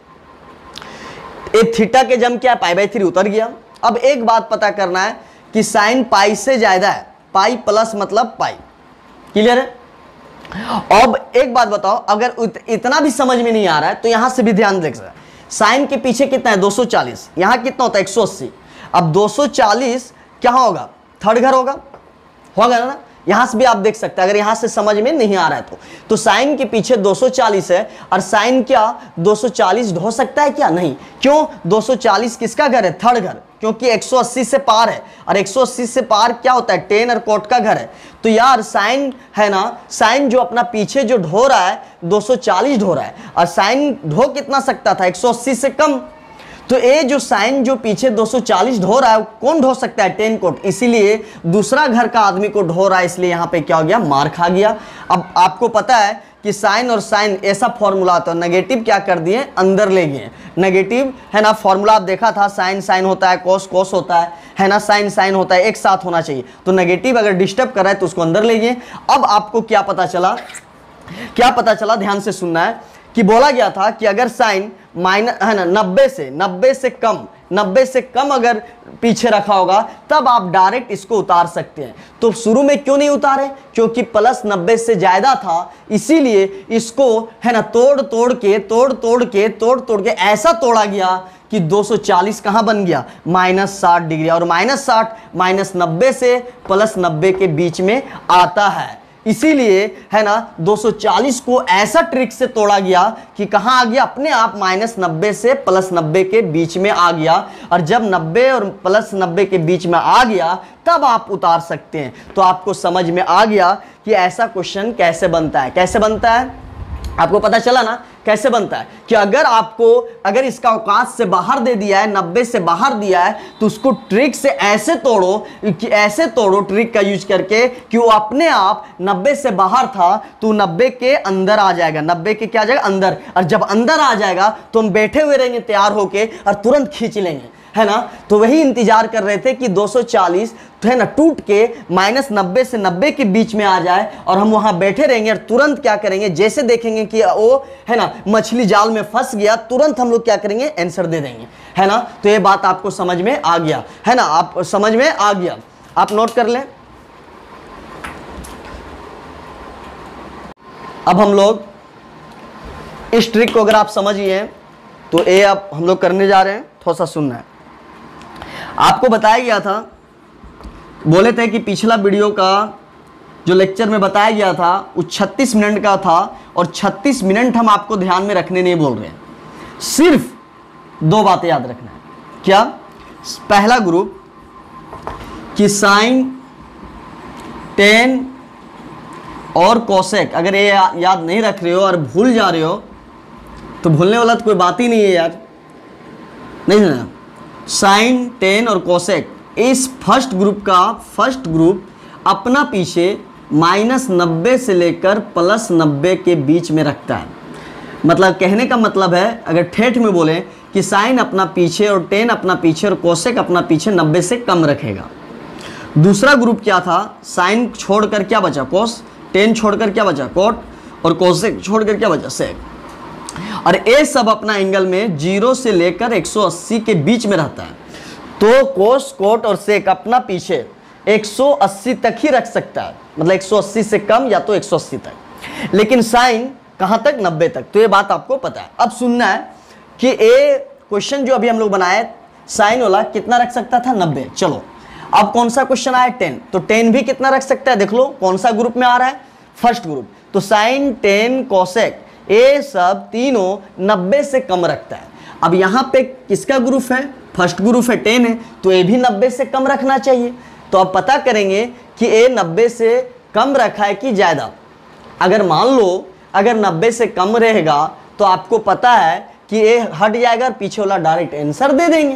Speaker 1: एक थीटा के जम क्या पाई बाई थ्री उतर गया। अब एक बात पता करना है कि साइन पाई से ज्यादा है, पाई प्लस मतलब पाई। क्लियर है? अब एक बात बताओ, अगर इतना भी समझ में नहीं आ रहा है तो यहां से भी ध्यान देख सकते हैं। साइन के पीछे कितना है दो सौ चालीस, यहां कितना होता है एक सौ अस्सी। अब दो सौ चालीस क्या होगा, थर्ड घर होगा, होगा ना। यहां से भी आप देख सकते हैं, अगर यहां से समझ में नहीं आ रहा है तो तो साइन के पीछे दो सौ चालीस है और साइन क्या दो सौ चालीस ढो सकता है क्या? नहीं। क्यों? दो सौ चालीस किसका घर है? थर्ड घर, क्योंकि एक सौ अस्सी से पार है और एक सौ अस्सी से पार क्या होता है टेन और कोट का घर है। तो यार साइन है ना, साइन जो अपना पीछे जो ढो रहा है दो सौ चालीस ढो रहा है और साइन ढो कितना सकता था एक सौ अस्सी से कम। तो ये जो साइन जो पीछे दो सौ चालीस ढो रहा है कौन ढो सकता है? टेन कोट, इसीलिए दूसरा घर का आदमी को ढो रहा है, इसलिए यहां पे क्या हो गया मार खा गया। अब आपको पता है कि साइन और साइन ऐसा फॉर्मूला आता है, नेगेटिव क्या कर दिए अंदर ले गए। नेगेटिव है ना, फॉर्मूला आप देखा था, साइन साइन होता है, कोस कोस होता है, है ना, साइन साइन होता है, एक साथ होना चाहिए। तो नेगेटिव अगर डिस्टर्ब कर रहा है तो उसको अंदर ले गए। अब आपको क्या पता चला, क्या पता चला, ध्यान से सुनना है कि बोला गया था कि अगर साइन माइनस है ना नब्बे से नब्बे से कम नब्बे से कम अगर पीछे रखा होगा तब आप डायरेक्ट इसको उतार सकते हैं। तो शुरू में क्यों नहीं उतारे? क्योंकि प्लस नब्बे से ज्यादा था, इसीलिए इसको है ना तोड़ तोड़ के तोड़ तोड़ के तोड़ तोड़ के ऐसा तोड़ा गया कि दो सौ चालीस कहां बन गया माइनस साठ डिग्री। और माइनस साठ माइनस नब्बे से प्लस नब्बे के बीच में आता है, इसीलिए है ना दो सौ चालीस को ऐसा ट्रिक से तोड़ा गया कि कहां आ गया अपने आप माइनस नब्बे से प्लस नब्बे के बीच में आ गया। और जब नब्बे और प्लस नब्बे के बीच में आ गया तब आप उतार सकते हैं। तो आपको समझ में आ गया कि ऐसा क्वेश्चन कैसे बनता है। कैसे बनता है आपको पता चला ना कैसे बनता है कि अगर आपको अगर इसका औकात से बाहर दे दिया है, नब्बे से बाहर दिया है, तो उसको ट्रिक से ऐसे तोड़ो कि ऐसे तोड़ो ट्रिक का यूज करके कि वो अपने आप नब्बे से बाहर था तो नब्बे के अंदर आ जाएगा, नब्बे के क्या आ जाएगा अंदर। और जब अंदर आ जाएगा तो हम बैठे हुए रहेंगे तैयार होके और तुरंत खींच लेंगे, है ना। तो वही इंतजार कर रहे थे कि दो सौ चालीस तो है ना टूट के माइनस नब्बे से नब्बे के बीच में आ जाए और हम वहां बैठे रहेंगे और तुरंत क्या करेंगे, जैसे देखेंगे कि वो है ना मछली जाल में फंस गया, तुरंत हम लोग क्या करेंगे आंसर दे देंगे, है ना। तो ये बात आपको समझ में आ गया, है ना, आप समझ में आ गया, आप नोट कर लें। अब हम लोग इस ट्रिक को अगर आप समझिए तो ये अब हम लोग करने जा रहे हैं, थोड़ा सा सुनना है। आपको बताया गया था, बोले थे कि पिछला वीडियो का जो लेक्चर में बताया गया था वो छत्तीस मिनट का था और छत्तीस मिनट हम आपको ध्यान में रखने नहीं बोल रहे हैं, सिर्फ दो बातें याद रखना है। क्या? पहला ग्रुप कि साइन टेन और कोसेक, अगर ये या, याद नहीं रख रहे हो और भूल जा रहे हो तो भूलने वाला तो कोई बात ही नहीं है यार, नहीं ना। साइन, टेन और कोसेक, इस फर्स्ट ग्रुप का फर्स्ट ग्रुप अपना पीछे माइनस नब्बे से लेकर प्लस नब्बे के बीच में रखता है। मतलब कहने का मतलब है, अगर ठेठ में बोले कि साइन अपना पीछे और टेन अपना पीछे और कोसेक अपना पीछे नब्बे से कम रखेगा। दूसरा ग्रुप क्या था, साइन छोड़कर क्या बचा कोस, टेन छोड़कर क्या बचा कोट और कोसेक छोड़कर क्या बचा सेक। और ये सब अपना एंगल में जीरो से लेकर एक सौ अस्सी के बीच में रहता है। तो कोस, कोट और सेक अपना पीछे एक सौ अस्सी तक ही रख सकता है, मतलब एक सौ अस्सी से कम या तो एक सौ अस्सी तक। लेकिन साइन कहाँ तक, नब्बे तक। तो ये बात आपको पता है। अब सुनना है कि ये क्वेश्चन जो अभी हम लोग बनाए साइन वाला कितना रख सकता था, नब्बे। चलो अब कौन सा क्वेश्चन आया, टेन, तो टेन भी कितना रख सकता है, देख लो कौन सा ग्रुप में आ रहा है, फर्स्ट ग्रुप। तो साइन, टेन, कोसेक ये सब तीनों नब्बे से कम रखता है। अब यहाँ पे किसका ग्रुप है, फर्स्ट ग्रुप है, टेन है, तो ये भी नब्बे से कम रखना चाहिए। तो अब पता करेंगे कि ये नब्बे से कम रखा है कि ज़्यादा। अगर मान लो अगर नब्बे से कम रहेगा तो आपको पता है कि ये हट जाएगा और पीछे वाला डायरेक्ट आंसर दे देंगे।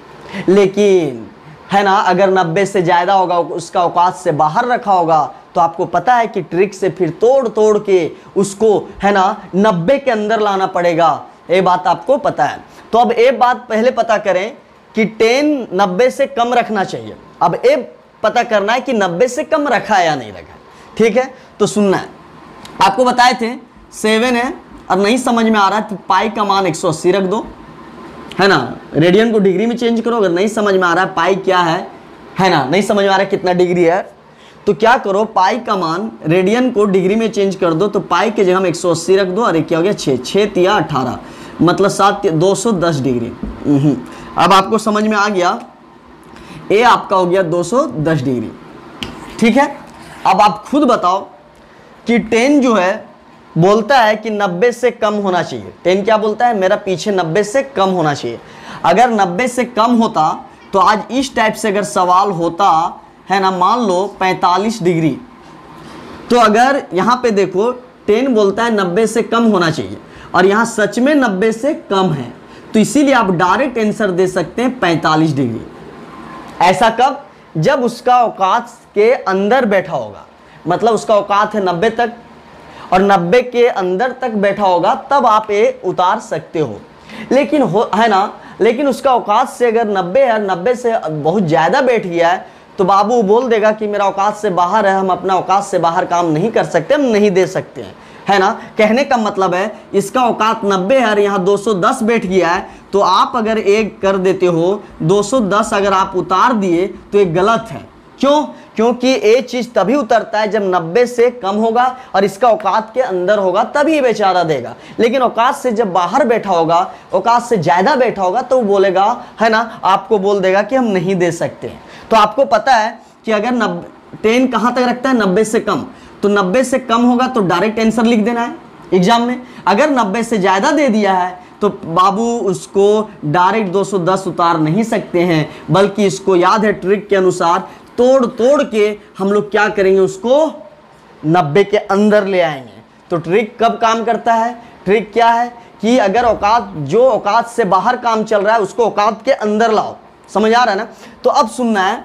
Speaker 1: लेकिन है ना, अगर नब्बे से ज़्यादा होगा, उसका औकात से बाहर रखा होगा, तो आपको पता है कि ट्रिक से फिर तोड़ तोड़ के उसको है ना नब्बे के अंदर लाना पड़ेगा। ये बात आपको पता है। तो अब एक बात पहले पता करें कि टेन नब्बे से कम रखना चाहिए। अब ये पता करना है कि नब्बे से कम रखा है या नहीं रखा है। ठीक है, तो सुनना है, आपको बताए थे सेवन है और नहीं समझ में आ रहा है तो पाई का मान एक सौ अस्सी रख दो, है ना। रेडियन को डिग्री में चेंज करो। अगर नहीं समझ में आ रहा है पाई क्या है है ना, नहीं समझ में आ रहा है कितना डिग्री है, तो क्या करो, पाई का मान रेडियन को डिग्री में चेंज कर दो। तो पाई के जगह में एक सौ अस्सी रख दो और एक क्या हो गया, छः, छः तिया अठारह, मतलब सात, दो सौ दस डिग्री। अब आपको समझ में आ गया, ये आपका हो गया दो सौ दस डिग्री। ठीक है, अब आप खुद बताओ कि टेन जो है बोलता है कि नब्बे से कम होना चाहिए। टेन क्या बोलता है, मेरा पीछे नब्बे से कम होना चाहिए। अगर नब्बे से कम होता तो आज इस टाइप से अगर सवाल होता है ना, मान लो पैंतालीस डिग्री, तो अगर यहाँ पे देखो टेन बोलता है नब्बे से कम होना चाहिए और यहाँ सच में नब्बे से कम है, तो इसीलिए आप डायरेक्ट आंसर दे सकते हैं पैंतालीस डिग्री। ऐसा कब, जब उसका औकात के अंदर बैठा होगा, मतलब उसका औकात है नब्बे तक और नब्बे के अंदर तक बैठा होगा, तब आप ये उतार सकते हो। लेकिन हो है ना, लेकिन उसका औकात से अगर नब्बे है, नब्बे से बहुत ज़्यादा बैठ गया है, तो बाबू बोल देगा कि मेरा औकात से बाहर है, हम अपना औकात से बाहर काम नहीं कर सकते, हम नहीं दे सकते हैं, है ना। कहने का मतलब है इसका औकात नब्बे है और यहाँ दो सौ दस बैठ गया है, तो आप अगर एक कर देते हो, दो सौ दस अगर आप उतार दिए तो ये गलत है। क्यों, क्योंकि ये चीज़ तभी उतरता है जब नब्बे से कम होगा और इसका औकात के अंदर होगा, तभी बेचारा देगा। लेकिन औकात से जब बाहर बैठा होगा, औकात से ज़्यादा बैठा होगा, तो वो बोलेगा, है ना, आपको बोल देगा कि हम नहीं दे सकते हैं। तो आपको पता है कि अगर नब्बे टेन कहाँ तक रखता है, नब्बे से कम, तो नब्बे से कम होगा तो डायरेक्ट आंसर लिख देना है एग्जाम में। अगर नब्बे से ज़्यादा दे दिया है तो बाबू उसको डायरेक्ट दो सौ दस उतार नहीं सकते हैं, बल्कि इसको याद है ट्रिक के अनुसार तोड़ तोड़ के हम लोग क्या करेंगे, उसको नब्बे के अंदर ले आएंगे। तो ट्रिक कब काम करता है, ट्रिक क्या है कि अगर औकात, जो औकात से बाहर काम चल रहा है, उसको औकात के अंदर लाओ। समझ आ रहा है ना। तो अब सुनना है,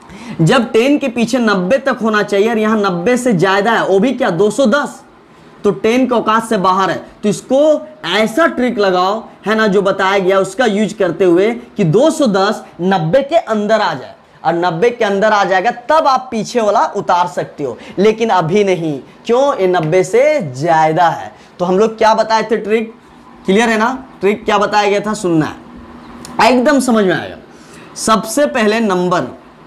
Speaker 1: जब टेन के पीछे नब्बे तक होना चाहिए और यहाँ नब्बे से ज़्यादा है, वो भी क्या दो सौ दस, तो टेन के औकात से बाहर है, तो इसको ऐसा ट्रिक लगाओ, है ना, जो बताया गया उसका यूज करते हुए कि दो सौ दस नब्बे के अंदर आ जाए, और नब्बे के अंदर आ जाएगा तब आप पीछे वाला उतार सकते हो, लेकिन अभी नहीं। क्यों, ये नब्बे से ज़्यादा है। तो हम लोग क्या बताए थे, ट्रिक क्लियर है ना, ट्रिक क्या बताया गया था, सुनना है, एकदम समझ में आएगा। सबसे पहले नंबर,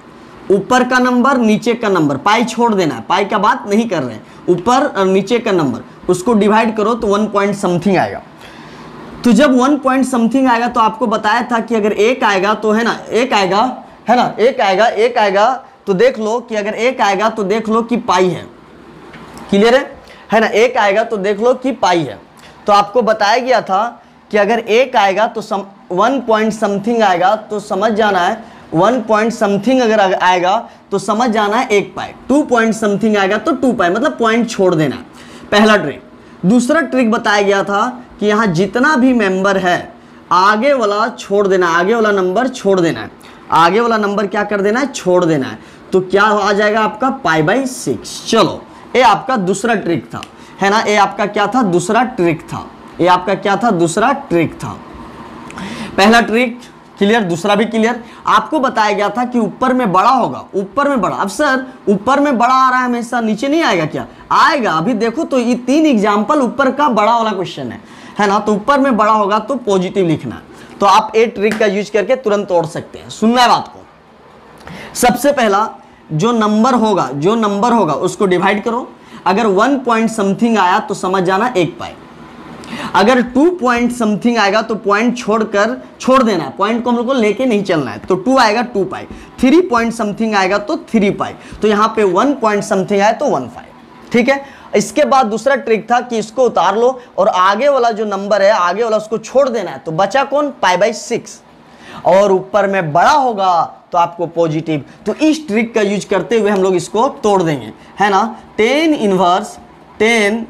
Speaker 1: ऊपर का नंबर, नीचे का नंबर, पाई छोड़ देना है, पाई का बात नहीं कर रहे हैं, ऊपर और नीचे का नंबर, उसको डिवाइड करो तो वन पॉइंट समथिंग आएगा। तो जब वन पॉइंट समथिंग आएगा तो आपको बताया था कि अगर एक आएगा तो है ना, एक आएगा, है ना, एक आएगा, एक आएगा तो देख लो कि अगर एक आएगा तो देख लो कि पाई है, क्लियर है, है ना, एक आएगा तो देख लो कि पाई है। तो आपको बताया गया था कि अगर एक आएगा तो सम वन पॉइंट समथिंग आएगा तो समझ जाना है, वन पॉइंट समथिंग अगर आएगा तो समझ जाना है एक पाई, टू पॉइंट समथिंग आएगा तो टू पाई, मतलब पॉइंट छोड़ देना है। पहला ट्रिक। दूसरा ट्रिक बताया गया था कि यहाँ जितना भी मेंबर है आगे वाला छोड़ देना है, आगे वाला नंबर छोड़ देना है, आगे वाला नंबर क्या कर देना है, छोड़ देना है। तो क्या आ जाएगा आपका पाई बाई सिक्स। चलो ये आपका दूसरा ट्रिक था, है ना, ये आपका क्या था, दूसरा ट्रिक था, ये आपका क्या था, दूसरा ट्रिक था। पहला ट्रिक क्लियर, दूसरा भी क्लियर। आपको बताया गया था कि ऊपर में बड़ा होगा, ऊपर में बड़ा। अब सर ऊपर में बड़ा आ रहा है हमेशा, नीचे नहीं आएगा क्या? आएगा। अभी देखो तो ये तीन एग्जाम्पल ऊपर का बड़ा वाला क्वेश्चन है, है ना, तो ऊपर में बड़ा होगा तो पॉजिटिव लिखना है। तो आप ए ट्रिक का यूज करके तुरंत तोड़ सकते हैं। सुनना है बात को। सबसे पहला जो नंबर होगा, जो नंबर होगा उसको डिवाइड करो। अगर वन पॉइंट समथिंग आया तो समझ जाना एक पाई। अगर टू पॉइंट समथिंग आएगा तो पॉइंट छोड़कर छोड़ देना है, पॉइंट को हम लोग को लेके नहीं चलना है। तो टू आएगा two pi, three point something आएगा तो थ्री पाई, तो यहाँ पे वन पॉइंट समथिंग आया तो वन पाई। ठीक है। इसके बाद दूसरा ट्रिक था कि इसको उतार लो और आगे वाला जो नंबर है, आगे वाला उसको छोड़ देना है। तो बचा कौन, पाई बाई सिक्स। और ऊपर में बड़ा होगा तो आपको पॉजिटिव। तो इस ट्रिक का यूज करते हुए हम लोग इसको तोड़ देंगे, है ना। टेन इनवर्स टेन,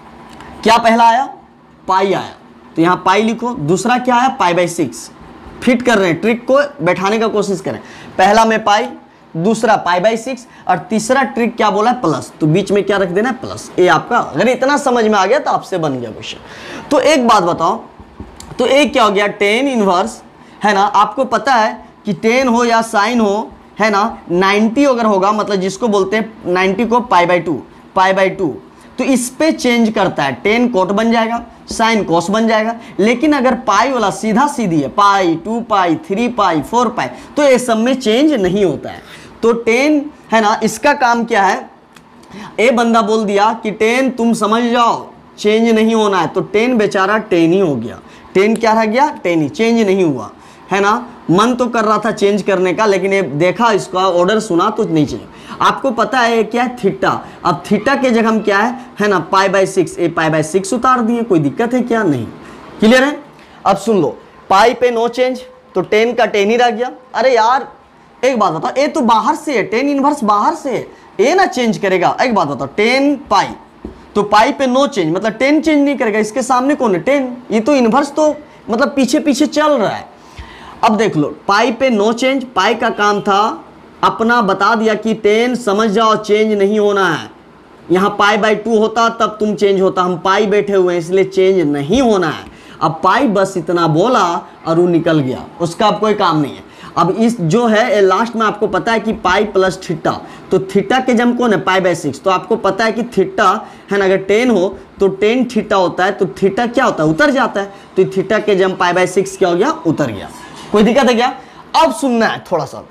Speaker 1: क्या पहला आया, पाई आया, तो यहाँ पाई लिखो। दूसरा क्या आया, पाई बाई सिक्स। फिट कर रहे हैं, ट्रिक को बैठाने का कोशिश करें। पहला में पाई, दूसरा पाई बाई सिक्स, और तीसरा ट्रिक क्या बोला है, प्लस। तो बीच में क्या रख देना है, प्लस। ये आपका अगर इतना समझ में आ गया तो आपसे बन गया क्वेश्चन। तो एक बात बताओ, तो एक क्या हो गया, टेन इनवर्स, है ना। आपको पता है कि टेन हो या साइन हो, है ना, नाइन्टी अगर होगा, मतलब जिसको बोलते हैं नाइन्टी को pi by two, pi by two, तो इस पे चेंज करता है। टेन कोट बन जाएगा, साइन कोस बन जाएगा। लेकिन अगर पाई वाला सीधा सीधी है, pi, two pi, three pi, four pi, तो ये सब में चेंज नहीं होता है। तो टेन, है ना, इसका काम क्या है, ए बंदा बोल दिया कि टेन तुम समझ जाओ चेंज नहीं होना है, तो टेन बेचारा टेन ही हो गया। टेन क्या रह गया, टेन ही, चेंज नहीं हुआ, है ना। मन तो कर रहा था चेंज करने का, लेकिन ये देखा, इसका ऑर्डर सुना तो नहीं चाहिए। आपको पता है क्या है, थीटा। अब थीटा के जगह हम क्या है, है ना, पाई बाई सिक्स, ए पाई बाई सिक्स उतार दिए। कोई दिक्कत है क्या, नहीं। क्लियर है। अब सुन लो, पाई पे नो चेंज, तो टेन का टेन ही रह गया। अरे यार एक बात बताओ, ए तो बाहर से है, टेन इनवर्स बाहर से है, ए ना चेंज करेगा। एक बात बताओ, टेन पाई, तो पाई पे नो चेंज, मतलब टेन चेंज नहीं करेगा। इसके सामने कौन है, टेन। ये तो इनवर्स तो मतलब पीछे पीछे चल रहा है। अब देख लो, पाई पे नो चेंज, पाई का काम था अपना बता दिया कि टेन समझ जाओ चेंज नहीं होना है। यहाँ पाई बाई टू होता तब तुम चेंज होता, हम पाई बैठे हुए हैं इसलिए चेंज नहीं होना है। अब पाई बस इतना बोला और वो निकल गया, उसका अब कोई काम नहीं है। अब इस जो है लास्ट में आपको पता है कि पाई प्लस थीटा, तो थीटा के जम कौन है, पाई बाई सिक्स। तो आपको पता है कि थीटा, है ना, अगर टेन हो तो टेन थीटा होता है, तो थीटा क्या होता है, उतर जाता है। तो थीटा के जम पाई बाई सिक्स क्या हो गया, उतर गया। कोई दिक्कत है क्या? अब सुनना है थोड़ा सा।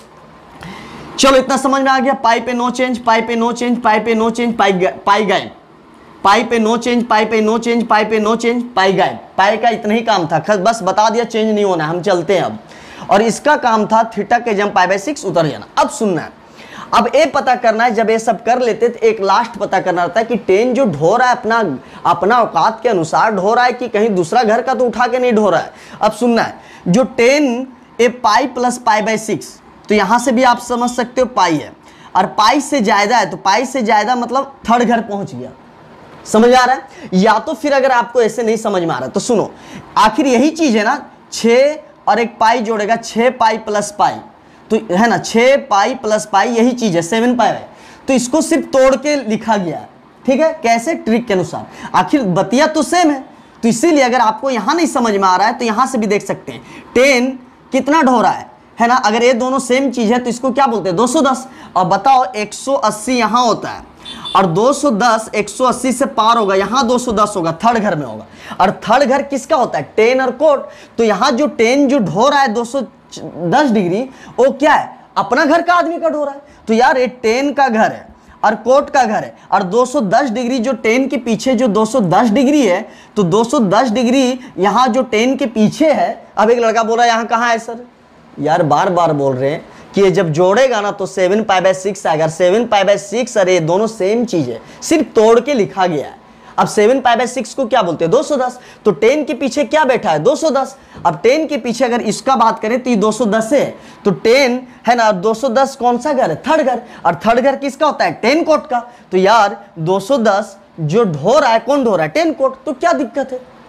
Speaker 1: चलो इतना समझ में आ गया। पाई पे नो चेंज, पाई पे नो चेंज, पाई पे नो चेंज, पाई पाई गायब, पाई पे नो चेंज, पाई पे नो चेंज, पाई पे नो चेंज, पाई गायब। पाई का इतना ही काम था, बस बता दिया चेंज नहीं होना, हम चलते हैं अब। और इसका काम था थीटा के जम पाई बाई सिक्स उतर जाना। अब सुनना है, अब ये पता करना है, जब ये सब कर लेते तो एक लास्ट पता करना रहता है कि टेन जो ढो रहा है अपना अपना औकात के अनुसार ढो रहा है कि कहीं दूसरा घर का तो उठा के नहीं ढो रहा है। अब सुनना है, जो टेन ए pi plus pi by six, तो यहां से भी आप समझ सकते हो पाई है, और पाई से ज्यादा है, तो पाई से ज्यादा मतलब थर्ड घर पहुंच गया। समझ आ रहा है? या तो फिर अगर आपको ऐसे नहीं समझ में आ रहा है तो सुनो, आखिर यही चीज है ना, छः और एक पाई जोड़ेगा, छः पाई प्लस पाई, तो है ना, छः पाई प्लस पाई यही चीज है, सेवन पाई है। तो इसको सिर्फ तोड़ के लिखा गया है, ठीक है, कैसे, ट्रिक के अनुसार। आखिर बतिया तो सेम है, तो इसीलिए अगर आपको यहां नहीं समझ में आ रहा है तो यहां से भी देख सकते हैं। टेन कितना ढो रहा है, है ना, अगर ये दोनों सेम चीज है तो इसको क्या बोलते हैं, दो सौ दस। और बताओ एक सौ अस्सी यहां होता है, और दो सौ दस एक सौ अस्सी से पार होगा, यहां दो सौ दस होगा, थर्ड घर में होगा। और थर्ड घर किसका होता है, टेन और कोट। तो यहां जो टेन जो ढो रहा है दो सौ दस डिग्री, वो क्या है, अपना घर का आदमी का ढो रहा है। तो यार ये टेन का घर है और कोट का घर है, और दो सौ दस डिग्री जो टेन के पीछे जो दो सौ दस डिग्री है, तो दो सौ दस डिग्री यहां जो टेन के पीछे है। अब एक लड़का बोल रहा है यहां कहां है सर, यार बार बार बोल रहे हैं कि ये जब जोड़ेगा ना तो सेवन पाई बाई सिक्स आएगा। सेवन पाई बाई सिक्स, अरे दोनों सेम चीज है, सिर्फ तोड़ के लिखा गया है। अब सेवन पाई बाई सिक्स को क्या बोलते हैं, दो सौ दस। तो टेन के पीछे क्या बैठा है, दो सौ दस। अब टेन के पीछे अगर इसका बात करें तो ये दो सौ दस है, तो टेन है ना, दो सौ दस कौन सा घर है, थर्ड घर। और थर्ड घर किसका होता है, टेन कोट का। तो यार दो सौ दस जो ढो रहा है, कौन ढो रहा है, टेन कोट। तो क्या दिक्कत है,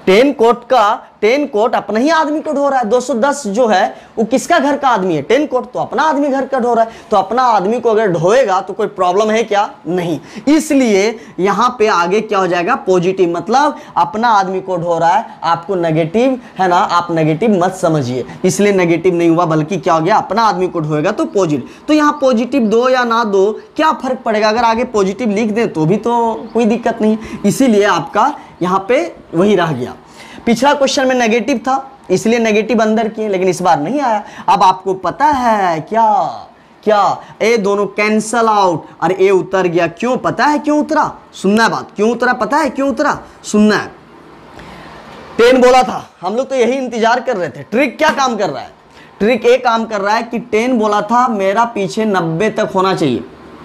Speaker 1: टेन कोट का टेन कोट अपना ही आदमी को ढो रहा है। दो सौ दस जो है वो किसका घर का आदमी है? टेन कोट तो अपना आदमी घर का ढो रहा है। तो अपना आदमी को अगर ढोएगा तो कोई प्रॉब्लम है क्या? नहीं। इसलिए यहां पे आगे क्या हो जाएगा? पॉजिटिव, मतलब अपना आदमी को ढो रहा है, आपको नेगेटिव है ना, आप नेगेटिव मत समझिए, इसलिए नेगेटिव नहीं हुआ, बल्कि क्या हो गया? अपना आदमी को ढोएगा तो पॉजिटिव। तो यहां पॉजिटिव दो या ना दो क्या फर्क पड़ेगा? अगर आगे पॉजिटिव लिख दें तो भी तो कोई दिक्कत नहीं, इसीलिए आपका यहां पे वही रह गया। पिछला क्वेश्चन में नेगेटिव था इसलिए नेगेटिव अंदर किए, लेकिन इस बार नहीं आया। अब आपको पता है क्या क्या ए दोनों कैंसल आउट और ए उतर गया। क्यों? पता है क्यों उतरा? सुनना है बात, क्यों उतरा पता है? क्यों उतरा सुनना है। टेन बोला था, हम लोग तो यही इंतजार कर रहे थे। ट्रिक क्या काम कर रहा है? ट्रिक ए काम कर रहा है कि टेन बोला था मेरा पीछे नब्बे तक होना चाहिए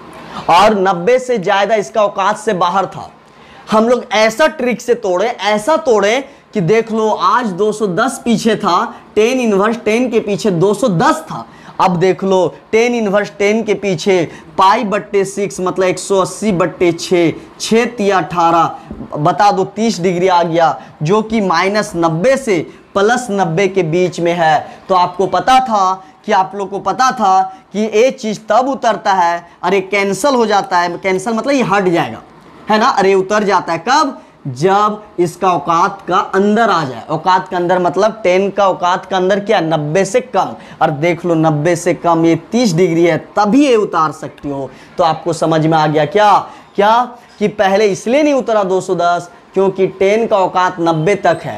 Speaker 1: और नब्बे से ज्यादा इसका औकात से बाहर था। हम लोग ऐसा ट्रिक से तोड़े, ऐसा तोड़े कि देख लो आज दो सौ दस पीछे था, टेन इनवर्स टेन के पीछे दो सौ दस था। अब देख लो टेन इनवर्स टेन के पीछे पाई बट्टे सिक्स मतलब एक सौ अस्सी बट्टे छः, छः तिया अठारह, बता दो तीस डिग्री आ गया, जो कि माइनस नब्बे से प्लस नब्बे के बीच में है। तो आपको पता था कि आप लोग को पता था कि ये चीज़ तब उतरता है, अरे कैंसल हो जाता है, कैंसल मतलब ये हट जाएगा है ना, अरे उतर जाता है कब? जब इसका औकात का अंदर आ जाए। औकात का अंदर मतलब टेन का औकात का अंदर क्या? नब्बे से कम। और देख लो नब्बे से कम ये तीस डिग्री है, तभी ये उतार सकती हो। तो आपको समझ में आ गया क्या क्या कि पहले इसलिए नहीं उतरा दो सौ दस क्योंकि टेन का औकात नब्बे तक है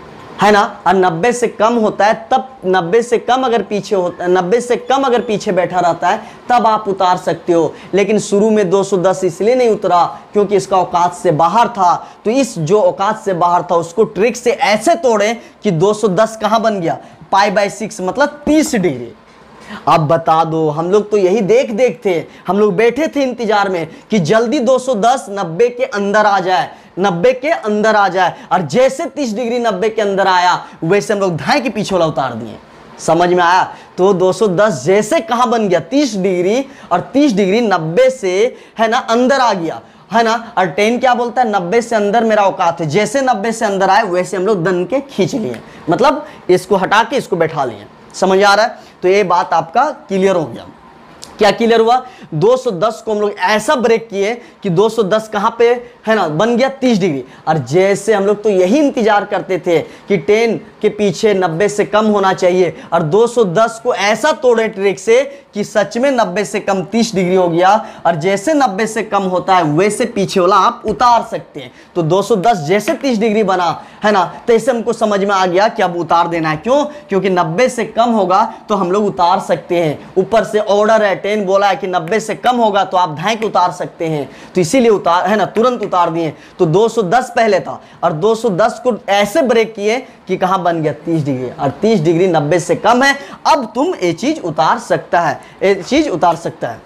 Speaker 1: है ना, और नब्बे से कम होता है तब, नब्बे से कम अगर पीछे होता है, नब्बे से कम अगर पीछे बैठा रहता है तब आप उतार सकते हो। लेकिन शुरू में दो सौ दस इसलिए नहीं उतरा क्योंकि इसका औकात से बाहर था। तो इस जो औकात से बाहर था उसको ट्रिक से ऐसे तोड़े कि दो सौ दस कहां बन गया? पाई बाय सिक्स मतलब तीस डिग्री। अब बता दो, हम लोग तो यही देख देख थे, हम लोग बैठे थे इंतजार में कि जल्दी दो सौ दस नब्बे के अंदर आ जाए, नब्बे के अंदर आ जाए। और जैसे तीस डिग्री नब्बे के अंदर आया वैसे हम लोग धाए के पीछे वाला उतार दिए। समझ में आया? तो दो सौ दस जैसे कहां बन गया? तीस डिग्री, और तीस डिग्री नब्बे से है ना अंदर आ गया है ना। और टेन क्या बोलता है? नब्बे से अंदर मेरा औकात है। जैसे नब्बे से अंदर आए वैसे हम लोग दन के खींच लिए, मतलब इसको हटा के इसको बैठा लिए। समझ आ रहा है? तो ये बात आपका क्लियर हो गया। क्या क्लियर हुआ? दो सौ दस को हम लोग ऐसा ब्रेक किए कि दो सौ दस कहां पे है ना बन गया? तीस डिग्री। और जैसे हम लोग तो यही इंतजार करते थे कि टेन के पीछे नब्बे से कम होना चाहिए, और दो सौ दस को ऐसा तोड़े ट्रिक से कि सच में नब्बे से कम तीस डिग्री हो गया। और जैसे नब्बे से कम होता है वैसे पीछे वाला आप उतार सकते हैं। तो दो सौ दस जैसे तीस डिग्री बना है ना, तो ऐसे हमको समझ में आ गया कि अब उतार देना है। क्यों? क्योंकि नब्बे से कम होगा तो हम लोग उतार सकते हैं। ऊपर से ऑर्डर है, टेन बोला है कि नब्बे से कम होगा तो आप धाए के उतार सकते हैं, तो इसीलिए उतार है ना, तुरंत उतार दिए। तो दो सौ दस पहले था और दो सौ दस को ऐसे ब्रेक किए कि कहां बन गया? तीस डिग्री। और तीस डिग्री नब्बे से कम है, अब तुम ये चीज उतार सकता है, ये चीज उतार सकता है।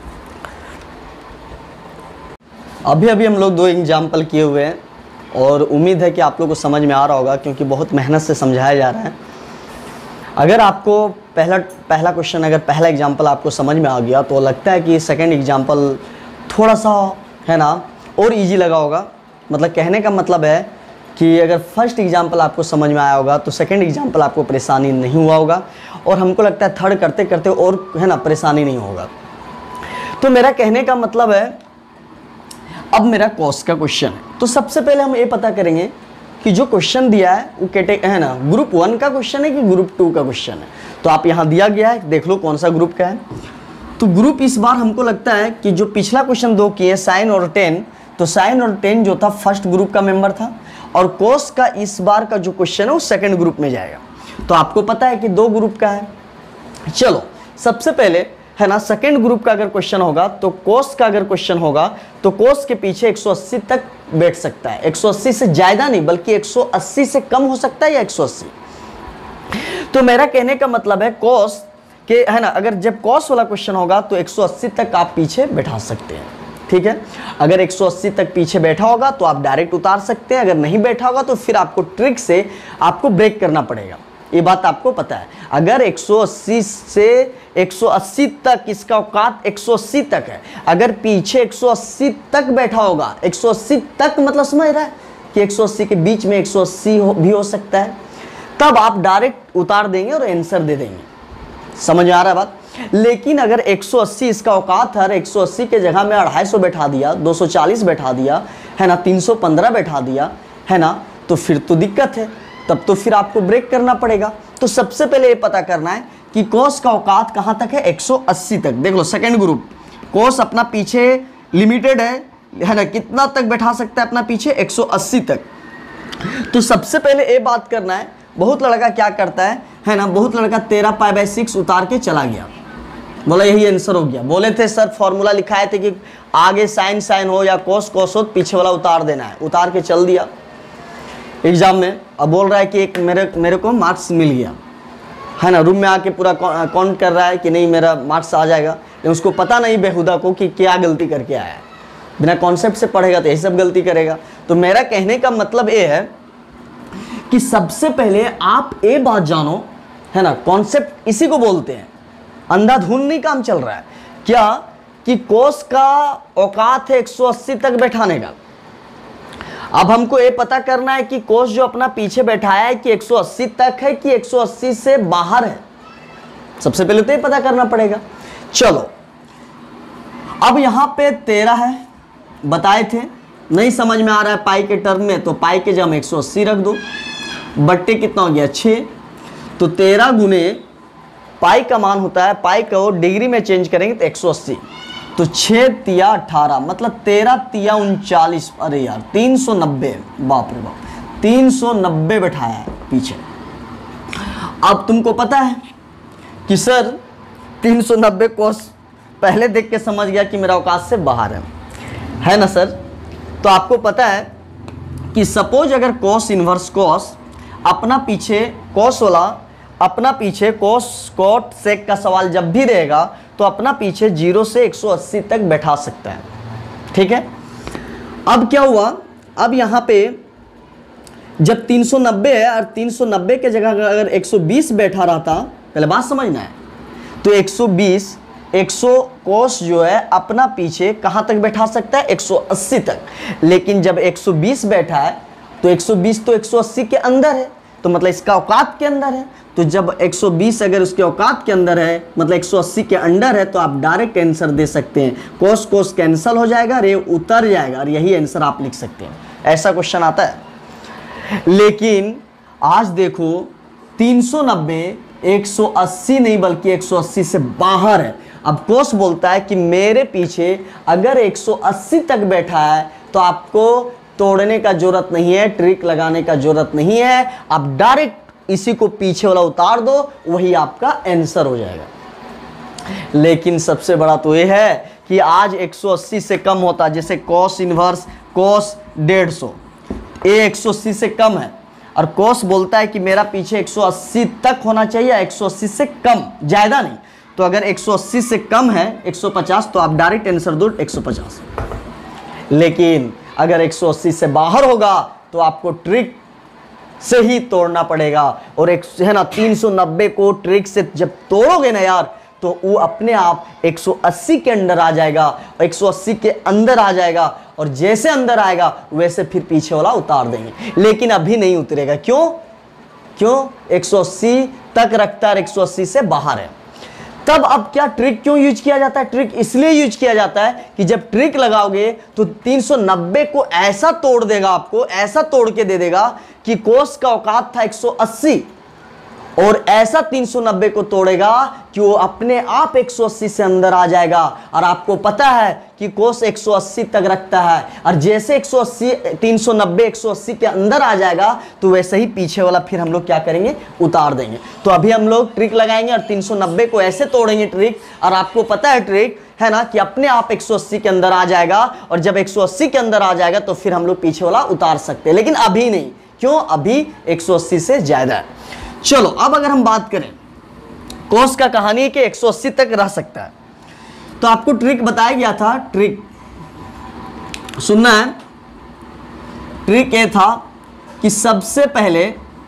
Speaker 1: अभी अभी हम लोग दो एग्जाम्पल किए हुए हैं और उम्मीद है कि आप लोग को समझ में आ रहा होगा, क्योंकि बहुत मेहनत से समझाया जा रहा है। अगर आपको पहला पहला क्वेश्चन, अगर पहला एग्जाम्पल आपको समझ में आ गया तो लगता है कि सेकंड एग्जाम्पल थोड़ा सा है ना और इजी लगा होगा। मतलब कहने का मतलब है कि अगर फर्स्ट एग्जाम्पल आपको समझ में आया होगा तो सेकंड एग्जाम्पल आपको परेशानी नहीं हुआ होगा, और हमको लगता है थर्ड करते करते और है ना परेशानी नहीं होगा। तो मेरा कहने का मतलब है, अब मेरा कॉस्ट का क्वेश्चन है, तो सबसे पहले हम ये पता करेंगे कि जो क्वेश्चन दिया है वो कैटे है ना ग्रुप वन का क्वेश्चन है कि ग्रुप टू का क्वेश्चन है। तो आप यहाँ दिया गया है, देख लो कौन सा ग्रुप का है। तो ग्रुप इस बार हमको लगता है कि जो पिछला क्वेश्चन दो किए साइन और टेन, तो साइन और टेन जो था फर्स्ट ग्रुप का मेंबर था, और कोस का इस बार का जो क्वेश्चन है वो सेकंड ग्रुप में जाएगा। तो आपको पता है कि दो ग्रुप का है। चलो सबसे पहले है ना सेकंड ग्रुप का अगर क्वेश्चन होगा तो कोस का अगर क्वेश्चन होगा तो कोस के पीछे एक सौ अस्सी तक बैठ सकता है। एक सौ अस्सी से ज्यादा नहीं बल्कि एक सौ अस्सी से कम हो सकता है या एक सौ अस्सी। तो मेरा कहने का मतलब है कोस के है ना, अगर जब कोस वाला क्वेश्चन होगा तो एक सौ अस्सी तक आप पीछे बैठा सकते हैं। ठीक है, अगर एक सौ अस्सी तक पीछे बैठा होगा तो आप डायरेक्ट उतार सकते हैं, अगर नहीं बैठा होगा तो फिर आपको ट्रिक से आपको ब्रेक करना पड़ेगा। ये बात आपको पता है। अगर एक सौ अस्सी से एक सौ अस्सी तक इसका औकात एक सौ अस्सी तक है, अगर पीछे एक सौ अस्सी तक बैठा होगा, एक सौ अस्सी तक मतलब समझ रहा है कि एक सौ अस्सी के बीच में एक सौ अस्सी हो, भी हो सकता है, तब आप डायरेक्ट उतार देंगे और आंसर दे देंगे। समझ आ रहा है बात? लेकिन अगर एक सौ अस्सी इसका औकात है, एक सौ अस्सी के जगह में अढ़ाई सौ बैठा दिया, दो सौ चालीस बैठा दिया है ना, तीन सौ पंद्रह बैठा दिया है ना, तो फिर तो दिक्कत है, तब तो फिर आपको ब्रेक करना पड़ेगा। तो सबसे पहले ये पता करना है कि कॉस का औकात कहाँ तक है, एक सौ अस्सी तक। देख लो सेकंड ग्रुप, कॉस अपना पीछे लिमिटेड है है ना, कितना तक बैठा सकता है अपना पीछे, एक सौ अस्सी तक। तो सबसे पहले ये बात करना है, बहुत लड़का क्या करता है है ना, बहुत लड़का तेरह पाई बाई सिक्स उतार के चला गया, बोला यही आंसर हो गया। बोले थे सर फॉर्मूला लिखाए थे कि आगे साइन साइन हो या कोस कोस हो, पीछे वाला उतार देना है, उतार के चल दिया एग्जाम में। अब बोल रहा है कि एक मेरे मेरे को मार्क्स मिल गया है ना, रूम में आके पूरा काउंट कर रहा है कि नहीं मेरा मार्क्स आ जाएगा, लेकिन उसको पता नहीं बेहुदा को कि क्या गलती करके आया है। बिना कॉन्सेप्ट से पढ़ेगा तो यही सब गलती करेगा। तो मेरा कहने का मतलब ये है कि सबसे पहले आप ये बात जानो है ना, कॉन्सेप्ट इसी को बोलते हैं, अंधाधुन नहीं काम चल रहा है क्या, कि कोस का औकात है एक सौ अस्सी तक बैठाने का। अब हमको ये पता करना है कि कोस जो अपना पीछे बैठाया है कि एक सौ अस्सी तक है कि एक सौ अस्सी से बाहर है, सबसे पहले तो ये पता करना पड़ेगा। चलो अब यहां पे तेरह है, बताए थे, नहीं समझ में आ रहा है पाई के टर्म में, तो पाई के जगह एक सौ अस्सी रख दो, बट्टे कितना हो गया छः, तो तेरह गुने पाई का मान होता है, पाई को डिग्री में चेंज करेंगे तो एक सौ अस्सी, तो छः तिया अठारह, मतलब तेरह तिया उनचालीस, अरे यार तीन सौ नब्बे, बाप रे बाप, तीन सौ नब्बे बैठाया है पीछे। अब तुमको पता है कि सर तीन सौ नब्बे कोस पहले देख के समझ गया कि मेरा औकात से बाहर है है ना सर। तो आपको पता है कि सपोज अगर कोस इनवर्स कोस अपना पीछे कोस वाला अपना पीछे कोस कोट सेक का सवाल जब भी रहेगा तो अपना पीछे जीरो से एक सौ अस्सी तक बैठा सकता है, ठीक है। अब क्या हुआ, अब यहाँ पे जब तीन सौ नब्बे है और तीन सौ नब्बे के जगह अगर एक सौ बीस बैठा रहता, पहले बात समझना है, तो एक सौ बीस एक सौ कोस जो है अपना पीछे कहाँ तक बैठा सकता है, एक सौ अस्सी तक। लेकिन जब एक सौ बीस बैठा है तो एक सौ बीस तो एक सौ अस्सी के अंदर है, तो मतलब इसका औकात के अंदर है। तो जब एक सौ बीस अगर उसके औकात के अंदर है, मतलब एक सौ अस्सी के अंडर है, तो आप डायरेक्ट आंसर दे सकते हैं, कोस कोस कैंसिल हो जाएगा, रे उतर जाएगा और यही आंसर आप लिख सकते हैं। ऐसा क्वेश्चन आता है। लेकिन आज देखो तीन सौ नब्बे एक सौ अस्सी नहीं बल्कि एक सौ अस्सी से बाहर है। अब कोस बोलता है कि मेरे पीछे अगर एक सौ अस्सी तक बैठा है तो आपको तोड़ने का जरूरत नहीं है, ट्रिक लगाने का जरूरत नहीं है, आप डायरेक्ट इसी को पीछे वाला उतार दो, वही आपका आंसर हो जाएगा। लेकिन सबसे बड़ा तो ये है कि आज एक सौ अस्सी से कम होता, जैसे कॉस इनवर्स कॉस डेढ़ सौ, ये एक सौ अस्सी से कम है और कॉस बोलता है कि मेरा पीछे एक सौ अस्सी तक होना चाहिए, एक सौ अस्सी से कम, ज़्यादा नहीं। तो अगर एक सौ अस्सी से कम है एक सौ पचास, तो आप डायरेक्ट आंसर दो एक सौ पचास। लेकिन अगर एक सौ अस्सी से बाहर होगा तो आपको ट्रिक से ही तोड़ना पड़ेगा, और एक है ना तीन सौ नब्बे को ट्रिक से जब तोड़ोगे ना यार, तो वो अपने आप एक सौ अस्सी के अंदर आ जाएगा, एक सौ अस्सी के अंदर आ जाएगा, और जैसे अंदर आएगा वैसे फिर पीछे वाला उतार देंगे। लेकिन अभी नहीं उतरेगा, क्यों क्यों एक सौ अस्सी तक रखता है, एक सौ अस्सी से बाहर है। तब अब क्या ट्रिक क्यों यूज किया जाता है, ट्रिक इसलिए यूज किया जाता है कि जब ट्रिक लगाओगे तो तीन सौ नब्बे को ऐसा तोड़ देगा, आपको ऐसा तोड़ के दे देगा कि कोस का औकात था एक सौ अस्सी, और ऐसा तीन सौ नब्बे को तोड़ेगा कि वो अपने आप एक सौ अस्सी से अंदर आ जाएगा। और आपको पता है कि कोस एक सौ अस्सी तक रखता है, और जैसे एक सौ अस्सी तीन सौ नब्बे एक सौ अस्सी के अंदर आ जाएगा तो वैसे ही पीछे वाला फिर हम लोग क्या करेंगे, उतार देंगे। तो अभी हम लोग ट्रिक लगाएंगे और तीन सौ नब्बे को ऐसे तोड़ेंगे ट्रिक, और आपको पता है ट्रिक है ना कि अपने आप एक सौ अस्सी के अंदर आ जाएगा, और जब एक सौ अस्सी के अंदर आ जाएगा तो फिर हम लोग पीछे वाला उतार सकते हैं। लेकिन अभी नहीं, क्यों, अभी एक सौ अस्सी से ज्यादा है। चलो अब अगर हम बात करें कोस का, कहानी है कि एक सौ अस्सी तक रह सकता है, तो आपको ट्रिक बताया गया था। ट्रिक सुनना है, ट्रिक ये था कि सबसे पहले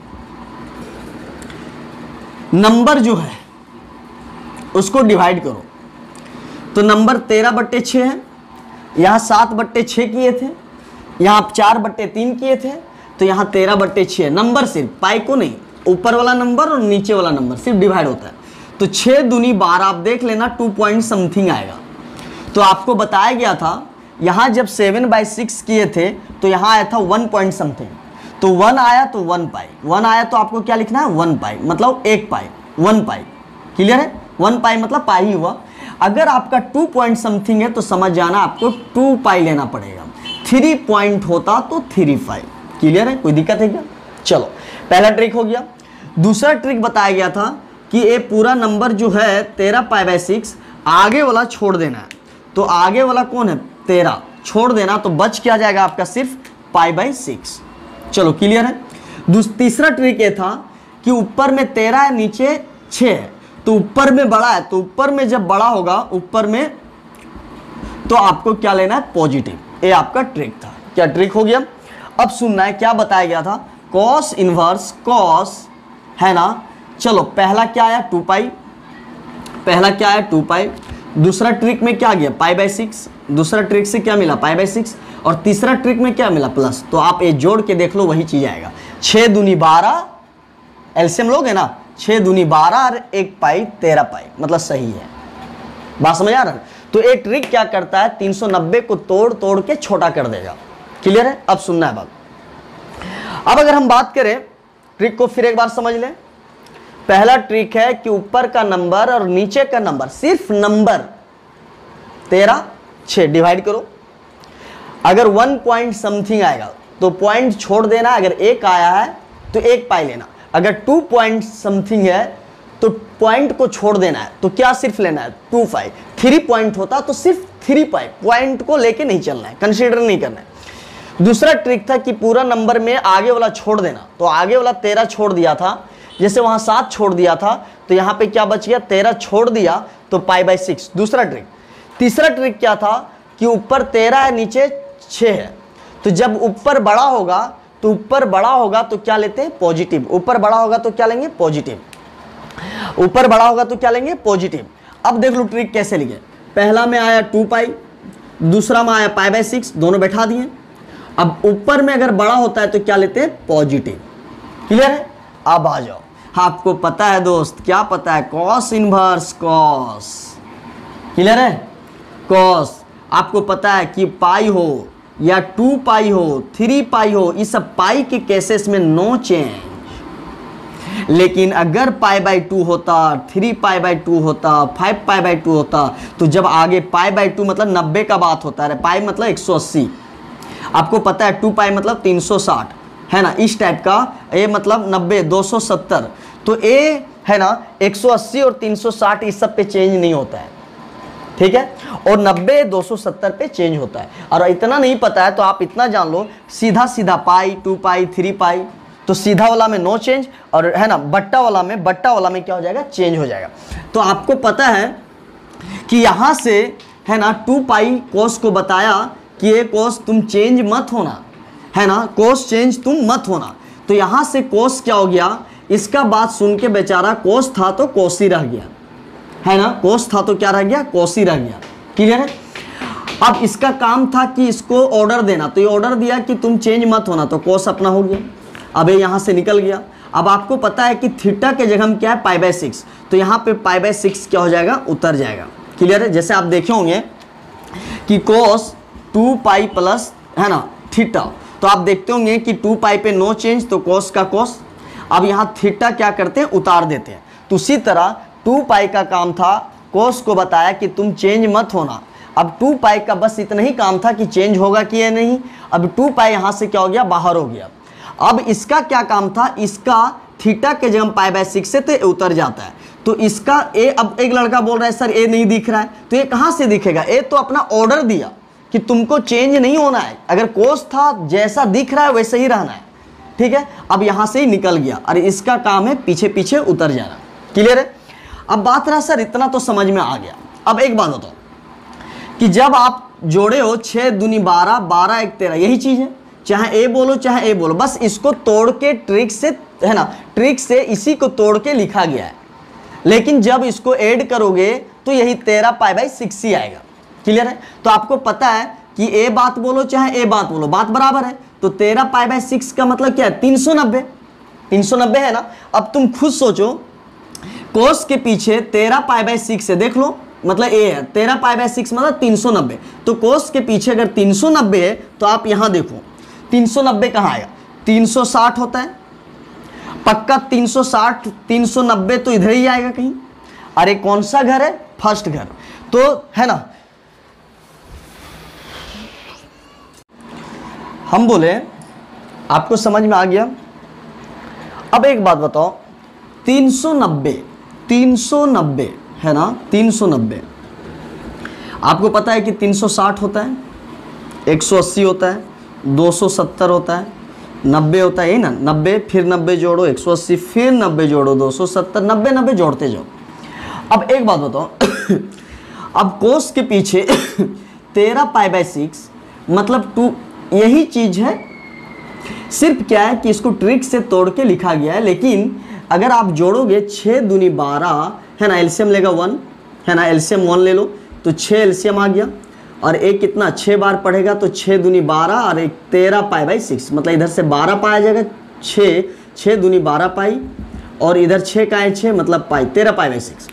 Speaker 1: नंबर जो है उसको डिवाइड करो। तो नंबर तेरह बट्टे छः है, यहाँ सात बट्टे छः किए थे, यहाँ आप चार बट्टे तीन किए थे, तो यहाँ तेरह बट्टे छः, नंबर सिर्फ, पाई को नहीं, ऊपर वाला नंबर और नीचे वाला नंबर सिर्फ डिवाइड होता है। तो छः दूनी बारह, आप देख लेना टू पॉइंट समथिंग आएगा। तो आपको बताया गया था यहाँ जब सेवन बाई सिक्स किए थे तो यहाँ आया था वन पॉइंट समथिंग, तो वन आया तो वन पाई, वन आया तो आपको क्या लिखना है, वन पाई, मतलब एक पाई, वन पाई, क्लियर है, वन पाई मतलब पाई ही हुआ। अगर आपका टू पॉइंट समथिंग है तो समझ जाना आपको टू पाई लेना पड़ेगा, थ्री पॉइंट होता तो थ्री पाई, क्लियर है, कोई दिक्कत है क्या? चलो पहला ट्रिक हो गया। दूसरा ट्रिक बताया गया था कि ये पूरा नंबर जो है तेरह पाई बाई सिक्स, आगे वाला छोड़ देना है, तो आगे वाला कौन है, तेरह, छोड़ देना, तो बच क्या जाएगा आपका, सिर्फ पाई बाई सिक्स। चलो क्लियर है। तीसरा ट्रिक ये था कि ऊपर में तेरह है, नीचे छः है, तो ऊपर में बड़ा है, तो ऊपर में जब बड़ा होगा ऊपर में, तो आपको क्या लेना है, पॉजिटिव। ये आपका ट्रिक था। क्या ट्रिक हो गया? अब सुनना है क्या बताया गया था, कॉस इनवर्स कॉस, है ना। चलो पहला क्या आया, टू पाई, पहला क्या आया, टू पाई। दूसरा ट्रिक में क्या गया, पाई बाई सिक्स, दूसरा ट्रिक से क्या मिला, पाई बाई सिक्स, और तीसरा ट्रिक में क्या मिला, प्लस। तो आप ये जोड़ के देख लो, वही चीज आएगा। छः दूनी बारह, एलसीएम लोगे ना, छः दूनी बारह और एक पाई तेरह पाई, मतलब सही है। बात समझ आ रहा है? तो ये ट्रिक क्या करता है, तीन सौ नब्बे को तोड़ तोड़ के छोटा कर देगा। क्लियर है? अब सुनना है बात। अब अगर हम बात करें ट्रिक को, फिर एक बार समझ लें। पहला ट्रिक है कि ऊपर का नंबर और नीचे का नंबर, सिर्फ नंबर तेरह छः डिवाइड करो। अगर वन पॉइंट समथिंग आएगा तो पॉइंट छोड़ देना, अगर एक आया है तो एक पाई लेना, अगर टू पॉइंट समथिंग है तो पॉइंट को छोड़ देना है, तो क्या सिर्फ लेना है, टू पाई। थ्री पॉइंट होता तो सिर्फ थ्री पाई, पॉइंट को लेके नहीं चलना है, कंसीडर नहीं करना है। दूसरा ट्रिक था कि पूरा नंबर में आगे वाला छोड़ देना, तो आगे वाला तेरह छोड़ दिया था, जैसे वहां सात छोड़ दिया था, तो यहाँ पे क्या बच गया, तेरह छोड़ दिया तो पाई बाई सिक्स, दूसरा ट्रिक। तीसरा ट्रिक क्या था कि ऊपर तेरह है, नीचे छः है, तो जब ऊपर बड़ा होगा तो ऊपर बड़ा होगा तो क्या लेते हैं, पॉजिटिव। ऊपर बड़ा होगा तो क्या लेंगे, पॉजिटिव। ऊपर बड़ा होगा तो क्या लेंगे, पॉजिटिव। अब देख लो ट्रिक कैसे लिखे। पहला में आया टू पाई, दूसरा में आया पाई बाई सिक्स, दोनों बैठा दिए। अब ऊपर में अगर बड़ा होता है तो क्या लेते हैं, पॉजिटिव। क्लियर है? अब आ जाओ, आपको पता है दोस्त, क्या पता है, कॉस इनवर्स कॉस। क्लियर है? कॉस आपको पता है कि पाई हो या टू पाई हो, थ्री पाई हो, इस सब पाई के केसेस में नो चेंज। लेकिन अगर पाई बाई टू होता, थ्री पाई बाई टू होता, फाइव पाई बाई टू होता, तो जब आगे पाई बाई टू मतलब नब्बे का बात होता है, पाई मतलब एक सौ अस्सी, आपको पता है टू पाई मतलब तीन सौ साठ, है ना, इस टाइप का। ए मतलब नब्बे, दो सौ सत्तर, तो ए है ना एक सौ अस्सी और तीन सौ साठ इस सब पे चेंज नहीं होता है, ठीक है। और नब्बे दो सौ सत्तर पे चेंज होता है। और इतना नहीं पता है तो आप इतना जान लो, सीधा सीधा पाई, टू पाई, थ्री पाई, तो सीधा वाला में नो चेंज, और है ना बट्टा वाला में, बट्टा वाला में क्या हो जाएगा, चेंज हो जाएगा। तो आपको पता है कि यहाँ से है ना टू पाई कोस को बताया कि ये कोस तुम चेंज मत होना, है ना, कोस चेंज तुम मत होना। तो यहाँ से कोस क्या हो गया, इसका बात सुन के बेचारा कोस था तो कोस ही रह गया, है ना, कोस था तो क्या रह गया, कोस ही रह गया। क्लियर है? अब इसका काम था कि इसको ऑर्डर देना, तो ये ऑर्डर दिया कि तुम चेंज मत होना, तो कोस अपना हो गया। अब ये यहाँ से निकल गया। अब आपको पता है कि थीटा के जगह हम क्या है, पाई बाई सिक्स, तो यहाँ पे पाई बाई सिक्स क्या हो जाएगा, उतर जाएगा। क्लियर है? जैसे आप देखे होंगे कि कोस टू पाई प्लस, है ना, थीटा, तो आप देखते होंगे कि टू पाई पे नो चेंज, तो कोस का कोस। अब यहाँ थीटा क्या करते हैं, उतार देते हैं। तो उसी तरह टू पाई का काम था, कोस को बताया कि तुम चेंज मत होना। अब टू पाई का बस इतना ही काम था कि चेंज होगा कि या नहीं। अब टू पाई यहाँ से क्या हो गया, बाहर हो गया। अब इसका क्या काम था, इसका थीटा के जगह पाई बाई सिक्स से तो उतर जाता है, तो इसका ए, अब एक लड़का बोल रहा है सर ए नहीं दिख रहा है, तो ये कहाँ से दिखेगा, ए तो अपना ऑर्डर दिया कि तुमको चेंज नहीं होना है, अगर कोस था जैसा दिख रहा है वैसे ही रहना है, ठीक है। अब यहाँ से ही निकल गया, और इसका काम है पीछे पीछे उतर जाना। क्लियर है? अब बात रहा सर इतना तो समझ में आ गया। अब एक बात बताओ कि जब आप जोड़े हो छः दूनी बारह, बारह एक तेरह, यही चीज़ है, चाहे ए बोलो चाहे ए बोलो, बस इसको तोड़ के ट्रिक से, है ना, ट्रिक से इसी को तोड़ के लिखा गया है। लेकिन जब इसको ऐड करोगे तो यही तेरह पाई बाई सिक्स ही आएगा। क्लियर है? तो आपको पता है कि ए बात बोलो चाहे ए बात बोलो, बात बराबर है। तो तेरह पाई बाय सिक्स का मतलब क्या है, तीन सौ नब्बे, तीन सौ नब्बे है ना। अब तुम खुद सोचो, कोस के पीछे तेरह पाई बाय सिक्स है, देख लो मतलब ए है, तेरह पाई बाय सिक्स मतलब तीन सौ नब्बे। तो कोस के पीछे अगर तीन सौ नब्बे है तो आप यहां देखो तीन सौ नब्बे कहाँ आएगा, तीन सौ साठ होता है पक्का, तीन सौ साठ, तीन सौ नब्बे तो इधर ही आएगा कहीं। अरे कौन सा घर है, फर्स्ट घर, तो है ना। हम बोले आपको समझ में आ गया। अब एक बात बताओ, तीन सौ नब्बे, तीन सौ नब्बे है ना, तीन सौ नब्बे आपको पता है कि तीन सौ साठ होता है, एक सौ अस्सी होता है, दो सौ सत्तर होता है, नब्बे होता है, ना नब्बे फिर नब्बे जोड़ो, एक सौ अस्सी फिर नब्बे जोड़ो, दो सौ सत्तर, नब्बे नब्बे जोड़ते जाओ। अब एक बात बताओ अब कोस के पीछे तेरह पाई बाय सिक्स मतलब टू, यही चीज है, सिर्फ क्या है कि इसको ट्रिक से तोड़ के लिखा गया है। लेकिन अगर आप जोड़ोगे छः दूनी बारह है ना, एलसीएम लेगा वन है ना, एलसीएम वन ले लो तो छः एलसीएम आ गया, और एक कितना छः बार पढ़ेगा तो छः दूनी बारह और एक तेरह पाई बाई सिक्स, मतलब इधर से बारह पाया जाएगा, छः छः दूनी बारह पाई और इधर छः का है छः मतलब पाई, तेरह पाई बाई सिक्स।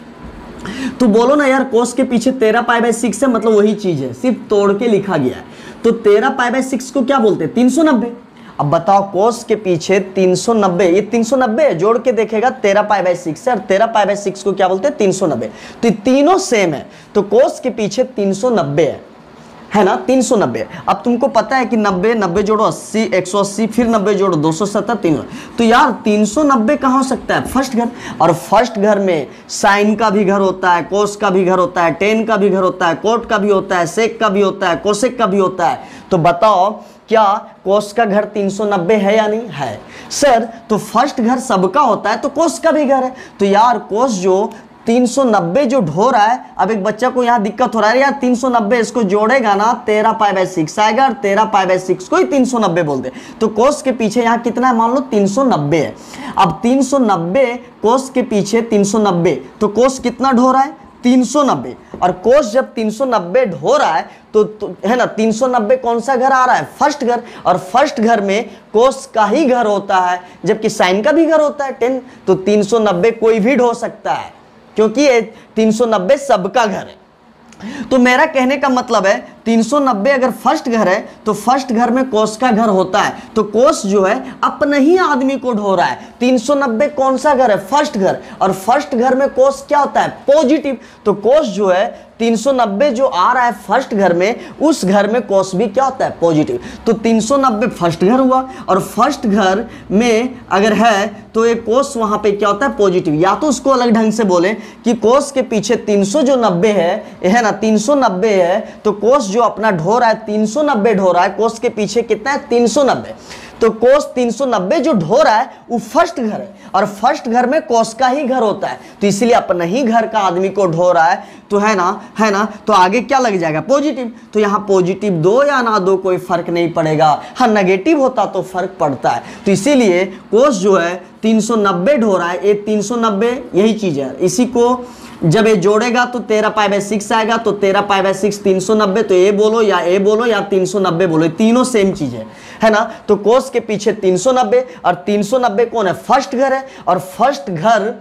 Speaker 1: तो बोलो ना यार कोस के पीछे तेरह पाई बाई सिक्स है, मतलब वही चीज़ है, सिर्फ तोड़ के लिखा गया है। तो तेरह पाई बाई सिक्स को क्या बोलते हैं, तीन सौ नब्बे। अब बताओ कोस के पीछे तीन सौ नब्बे, ये तीन सौ नब्बे है, जोड़ के देखेगा तेरह पाई बाई सिक्स है, और तेरह पाई बाई सिक्स को क्या बोलते हैं, तीन सौ नब्बे। तो ये तीनों सेम है, तो कोस के पीछे तीन सौ नब्बे है है ना, तीन सौ नब्बे। अब तुमको पता है कि नब्बे नब्बे जोड़ो अस्सी, एक सौ अस्सी फिर नब्बे जोड़ो दो सौ सत्तर, तीन। तो यार तीन सौ नब्बे कहाँ हो सकता है, फर्स्ट घर। और फर्स्ट घर में साइन का भी घर होता है, कोस का भी घर होता है, टेन का भी घर होता है, कोट का भी होता है, सेक का भी होता है, कोसेक का भी होता है। तो बताओ क्या कोस का घर तीन सौ नब्बे है या नहीं है। सर तो फर्स्ट घर सबका होता है तो कोस का भी घर है। तो यार कोस जो तीन सौ नब्बे जो ढो रहा है, अब एक बच्चा को यहाँ दिक्कत हो रहा है यार, तीन सौ नब्बे इसको जोड़ेगा ना तेरह पाई बाई सिक्स आएगा, और तेरह पाई बाई सिक्स को ही तीन सौ नब्बे बोलते। तो कोस के पीछे यहाँ कितना है, मान लो तीन सौ नब्बे है। अब तीन सौ नब्बे कोस के पीछे तीन सौ नब्बे, तो कोस कितना ढो रहा है, तीन सौ नब्बे। और कोस जब तीन सौ नब्बे ढो रहा है तो, तो है ना, तीन सौ नब्बे कौन सा घर आ रहा है, फर्स्ट घर। और फर्स्ट घर में कोस का ही घर होता है, जबकि साइन का भी घर होता है टेन। तो तीन सौ नब्बे कोई भी ढो सकता है, क्योंकि ये तीन सौ नब्बे सबका घर है। तो मेरा कहने का मतलब है तीन सौ नब्बे अगर फर्स्ट घर है तो फर्स्ट घर में कोस का घर होता है। तो कोस जो है अपने ही आदमी को ढो रहा है। तीन सौ नब्बे कौन सा घर है, फर्स्ट घर, और फर्स्ट घर में कोस क्या होता है, पॉजिटिव। तो कोस जो है तीन सौ नब्बे जो आ रहा है फर्स्ट घर में, उस घर में कोस भी क्या होता है, पॉजिटिव। तो तीन सौ नब्बे फर्स्ट घर हुआ, और फर्स्ट घर में अगर है तो एक कोस वहां पे क्या होता है, पॉजिटिव। या तो उसको अलग ढंग से बोले कि कोस के पीछे तीन सौ जो नब्बे है है ना, तीन सौ नब्बे है, तो कोस जो अपना ढो रहा है तीन सौ नब्बे ढो रहा है, कोस के पीछे कितना है, तीन सौ नब्बे। तो कोस तीन सौ नब्बे जो ढो रहा है वो फर्स्ट घर है, और फर्स्ट घर में कोस का ही घर होता है, तो इसलिए अपना ही घर का आदमी को ढो रहा है। तो है ना, है ना, तो आगे क्या लग जाएगा, पॉजिटिव। तो यहाँ पॉजिटिव दो या ना दो कोई फर्क नहीं पड़ेगा। हाँ नेगेटिव होता तो फर्क पड़ता है। तो इसीलिए कोस जो है तीन सौ नब्बे ढो रहा है, ये तीन सौ नब्बे यही चीज है। इसी को जब ये जोड़ेगा तो तेरह पाई बाई सिक्स आएगा, तो तेरह पाई बाई सिक्स तीन सौ नब्बे, तो ए बोलो या ए बोलो या तीन सौ नब्बे बोलो, तीनों सेम चीज है, है ना। तो कोस के पीछे तीन सौ नब्बे, और तीन सौ नब्बे कौन है, फर्स्ट घर है, और फर्स्ट घर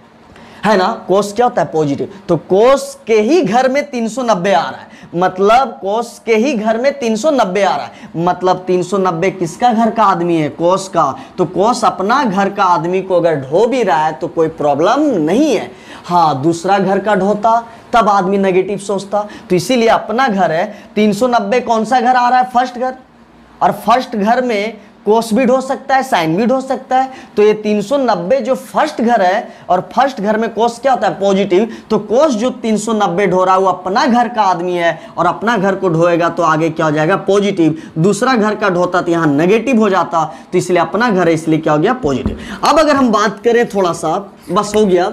Speaker 1: है ना, कोस क्या होता है, पॉजिटिव। तो कोस के ही घर में तीन सौ नब्बे आ रहा है, मतलब कोस के ही घर में तीन सौ नब्बे आ रहा है, मतलब तीन सौ नब्बे किसका घर का आदमी है, कोस का। तो कोस अपना घर का आदमी को अगर ढो भी रहा है तो कोई प्रॉब्लम नहीं है। हाँ दूसरा घर का ढोता तब आदमी नेगेटिव सोचता। तो इसीलिए अपना घर है, तीन सौ नब्बे कौन सा घर आ रहा है, फर्स्ट घर, और फर्स्ट घर में कोस भी ढो सकता है, साइन भी ढो सकता है। तो ये तीन सौ नब्बे जो फर्स्ट घर है, और फर्स्ट घर में कोस क्या होता है, पॉजिटिव। तो कोस जो तीन सौ नब्बे ढो रहा है वो अपना घर का आदमी है, और अपना घर को ढोएगा तो आगे क्या हो जाएगा, पॉजिटिव। दूसरा घर का ढोता तो यहाँ नेगेटिव हो जाता, तो इसलिए अपना घर है, इसलिए क्या हो गया, पॉजिटिव। अब अगर हम बात करें थोड़ा सा, बस हो गया।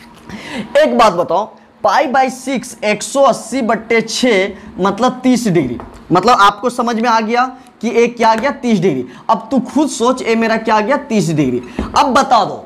Speaker 1: एक बात बताओ, पाई बाई सिक्स एक सौ अस्सी बट्टे छः मतलब तीस डिग्री, मतलब आपको समझ में आ गया कि ए क्या आ गया, तीस डिग्री। अब तू खुद सोच, ए मेरा क्या आ गया, तीस डिग्री। अब बता दो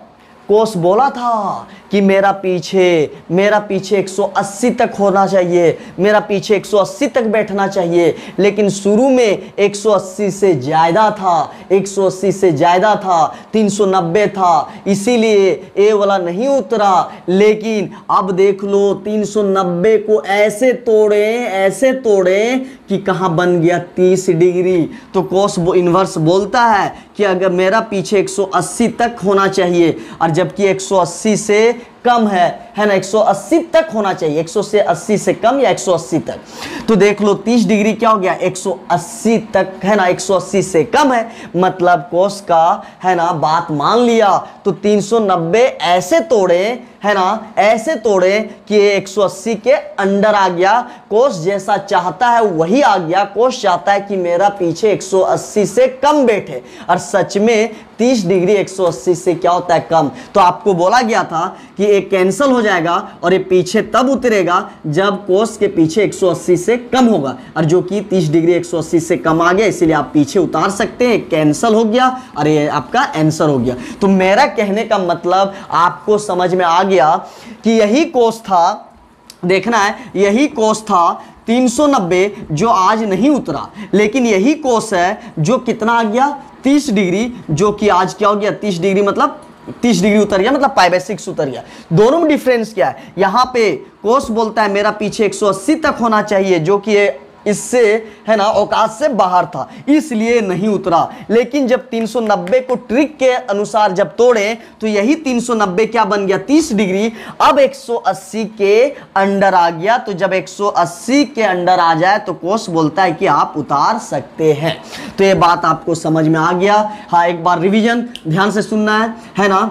Speaker 1: कोस बोला था कि मेरा पीछे मेरा पीछे एक सौ अस्सी तक होना चाहिए, मेरा पीछे एक सौ अस्सी तक बैठना चाहिए, लेकिन शुरू में एक सौ अस्सी से ज़्यादा था, एक सौ अस्सी से ज़्यादा था, तीन सौ नब्बे था, इसीलिए ए वाला नहीं उतरा। लेकिन अब देख लो तीन सौ नब्बे को ऐसे तोड़े ऐसे तोड़े कि कहाँ बन गया तीस डिग्री। तो कोस इन्वर्स बोलता है कि अगर मेरा पीछे एक सौ अस्सी तक होना चाहिए और जबकि एक सौ अस्सी से कम है है ना, एक सौ अस्सी तक होना चाहिए, एक सौ से अस्सी से कम या एक सौ अस्सी तक। तो देख लो तीस डिग्री क्या हो गया, एक सौ अस्सी तक है ना, एक सौ अस्सी से कम है, मतलब कोस का है ना बात मान लिया। तो तीन सौ नब्बे ऐसे तोड़े है ना, ऐसे तोड़े कि एक सौ अस्सी के अंडर आ गया। कोस जैसा चाहता है वही आ गया। कोस चाहता है कि मेरा पीछे एक सौ अस्सी से कम बैठे, और सच में तीस डिग्री एक सौ अस्सी से क्या होता है, कम। तो आपको बोला गया था कि एक कैंसिल हो जाएगा और ये पीछे तब उतरेगा जब कोस के पीछे एक सौ अस्सी से कम होगा, और जो कि तीस डिग्री एक सौ अस्सी से कम आ गया, इसीलिए आप पीछे उतार सकते हैं। कैंसिल हो गया और ये आपका आंसर हो गया। तो मेरा कहने का मतलब आपको समझ में आ गया कि यही कोस था, देखना है, यही कोस था तीन सौ नब्बे जो आज नहीं उतरा, लेकिन यही कोस है जो कितना आ गया, तीस डिग्री, जो कि आज क्या हो गया, तीस डिग्री मतलब तीस डिग्री उतर गया, मतलब पाई बाय सिक्स उतर गया। दोनों में डिफरेंस क्या है, यहाँ पे कोस बोलता है मेरा पीछे एक सौ अस्सी तक होना चाहिए, जो कि इससे है ना औकात से बाहर था, इसलिए नहीं उतरा। लेकिन जब तीन सौ नब्बे को ट्रिक के अनुसार जब तोड़े तो यही तीन सौ नब्बे क्या बन गया, तीस डिग्री। अब एक सौ अस्सी के अंडर आ गया। तो जब एक सौ अस्सी के अंडर आ जाए तो कोस बोलता है कि आप उतार सकते हैं। तो ये बात आपको समझ में आ गया। हाँ, एक बार रिवीजन ध्यान से सुनना है है ना,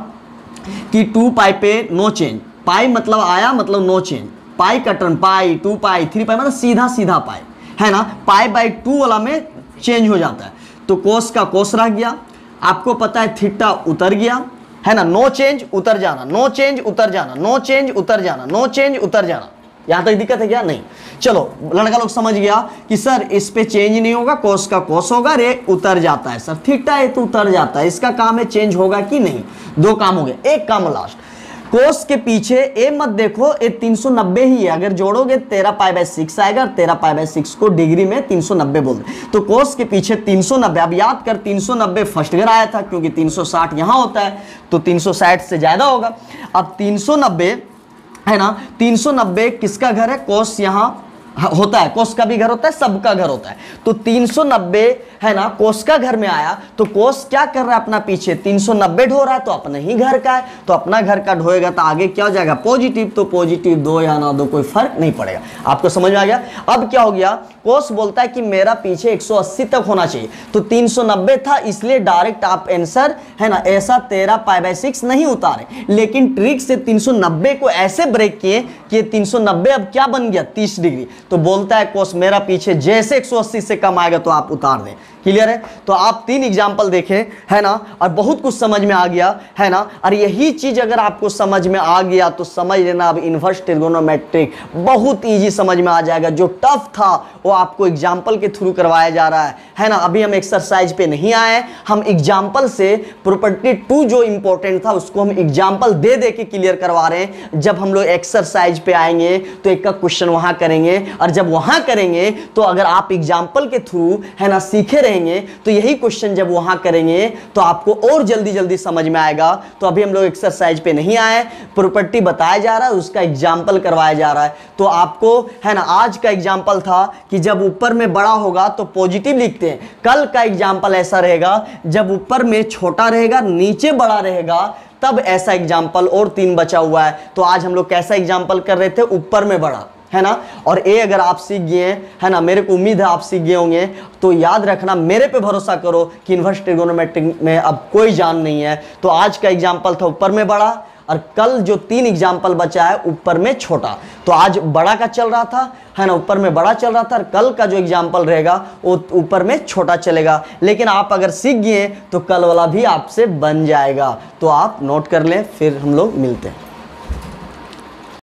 Speaker 1: कि टू पाई पे नो चेंज, पाई मतलब आया, मतलब नो चेंज, पाई का turn pi, two pi, three pi मतलब सीधा सीधा पाई, है ना। पाई बाई टू वाला में चेंज हो जाता है। तो कोस का कोस रह गया, आपको पता है थीटा उतर गया, है ना। नो चेंज उतर जाना, नो चेंज उतर जाना, नो चेंज उतर जाना, नो चेंज उतर जाना। यहां तक दिक्कत है क्या? नहीं। चलो, लड़का लोग समझ गया कि सर इस पे चेंज नहीं होगा, कोस का कोस होगा, रे उतर जाता है। सर थीटा है तो उतर जाता है, इसका काम है चेंज होगा कि नहीं। दो काम हो गए, एक काम लास्ट, कोस के पीछे ए मत देखो, ये तीन सौ नब्बे ही है। अगर जोड़ोगे तेरह पाई बाय सिक्स आएगा, तेरह पाई बाय सिक्स को डिग्री में तीन सौ नब्बे बोलते। तो कोस के पीछे तीन सौ नब्बे, अब याद कर तीन सौ नब्बे फर्स्ट घर आया था, क्योंकि तीन सौ साठ यहां होता है, तो तीन सौ साठ से ज्यादा होगा। अब तीन सौ नब्बे है ना, तीन सौ नब्बे किसका घर है, कोस यहां होता है, कोस का भी घर होता है, सबका घर होता है। तो तीन सौ नब्बे है ना कोस का घर में आया, तो कोस क्या कर रहा है, अपना पीछे तीन सौ नब्बे ढो रहा है, तो अपने ही घर का है, तो अपना घर का ढोएगा तो आगे क्या हो जाएगा, पॉजिटिव। तो पॉजिटिव दो या ना दो कोई फर्क नहीं पड़ेगा। आपको समझ में आ गया। अब क्या हो गया, कोस बोलता है कि मेरा पीछे एक सौ अस्सी तक होना चाहिए, तो तीन सौ नब्बे था, इसलिए डायरेक्ट आप आंसर है ना ऐसा तेरह पाई बाय सिक्स नहीं उतारे, लेकिन ट्रिक से तीन सौ नब्बे को ऐसे ब्रेक किए कि तीन सौ नब्बे अब क्या बन गया, तीस डिग्री। तो बोलता है कोस मेरा पीछे जैसे एक सौ अस्सी से कम आएगा तो आप उतार दें। क्लियर है। तो आप तीन एग्जाम्पल देखें, है ना, और बहुत कुछ समझ में आ गया, है ना। और यही चीज अगर आपको समझ में आ गया तो समझ लेना अब इन्वर्स ट्रिगोनोमेट्रिक बहुत इजी समझ में आ जाएगा। जो टफ था वो आपको एग्जाम्पल के थ्रू करवाया जा रहा है, है ना। अभी हम एक्सरसाइज पे नहीं आए, हम एग्जाम्पल से प्रॉपर्टी टू जो इंपॉर्टेंट था उसको हम एग्जाम्पल दे दे के क्लियर करवा रहे हैं। जब हम लोग एक्सरसाइज पे आएंगे तो एक का क्वेश्चन वहां करेंगे, और जब वहां करेंगे तो अगर आप एग्जाम्पल के थ्रू है ना सीखे रहेंगे तो यही क्वेश्चन जब वहां करेंगे तो आपको और जल्दी जल्दी समझ में आएगा। तो अभी हम लोग एक्सरसाइज पे नहीं आए, प्रॉपर्टी बताया जा रहा है, उसका एग्जाम्पल करवाया जा रहा है। तो आपको है ना आज का एग्जाम्पल था कि जब ऊपर में बड़ा होगा तो पॉजिटिव लिखते हैं। कल का एग्जाम्पल ऐसा रहेगा जब ऊपर में छोटा रहेगा नीचे बड़ा रहेगा, तब ऐसा एग्जाम्पल। और तीन बचा हुआ है। तो आज हम लोग कैसा एग्जाम्पल कर रहे थे, ऊपर में बड़ा, है ना। और ए अगर आप सीख गए, है ना, मेरे को उम्मीद है आप सीख गए होंगे। तो याद रखना, मेरे पे भरोसा करो कि इन्वर्स ट्रिगोनोमेट्रिक में अब कोई जान नहीं है। तो आज का एग्जाम्पल था ऊपर में बड़ा, और कल जो तीन एग्जाम्पल बचा है ऊपर में छोटा। तो आज बड़ा का चल रहा था, है ना, ऊपर में बड़ा चल रहा था, और कल का जो एग्जाम्पल रहेगा वो ऊपर में छोटा चलेगा। लेकिन आप अगर सीख गए तो कल वाला भी आपसे बन जाएगा। तो आप नोट कर लें, फिर हम लोग मिलते हैं।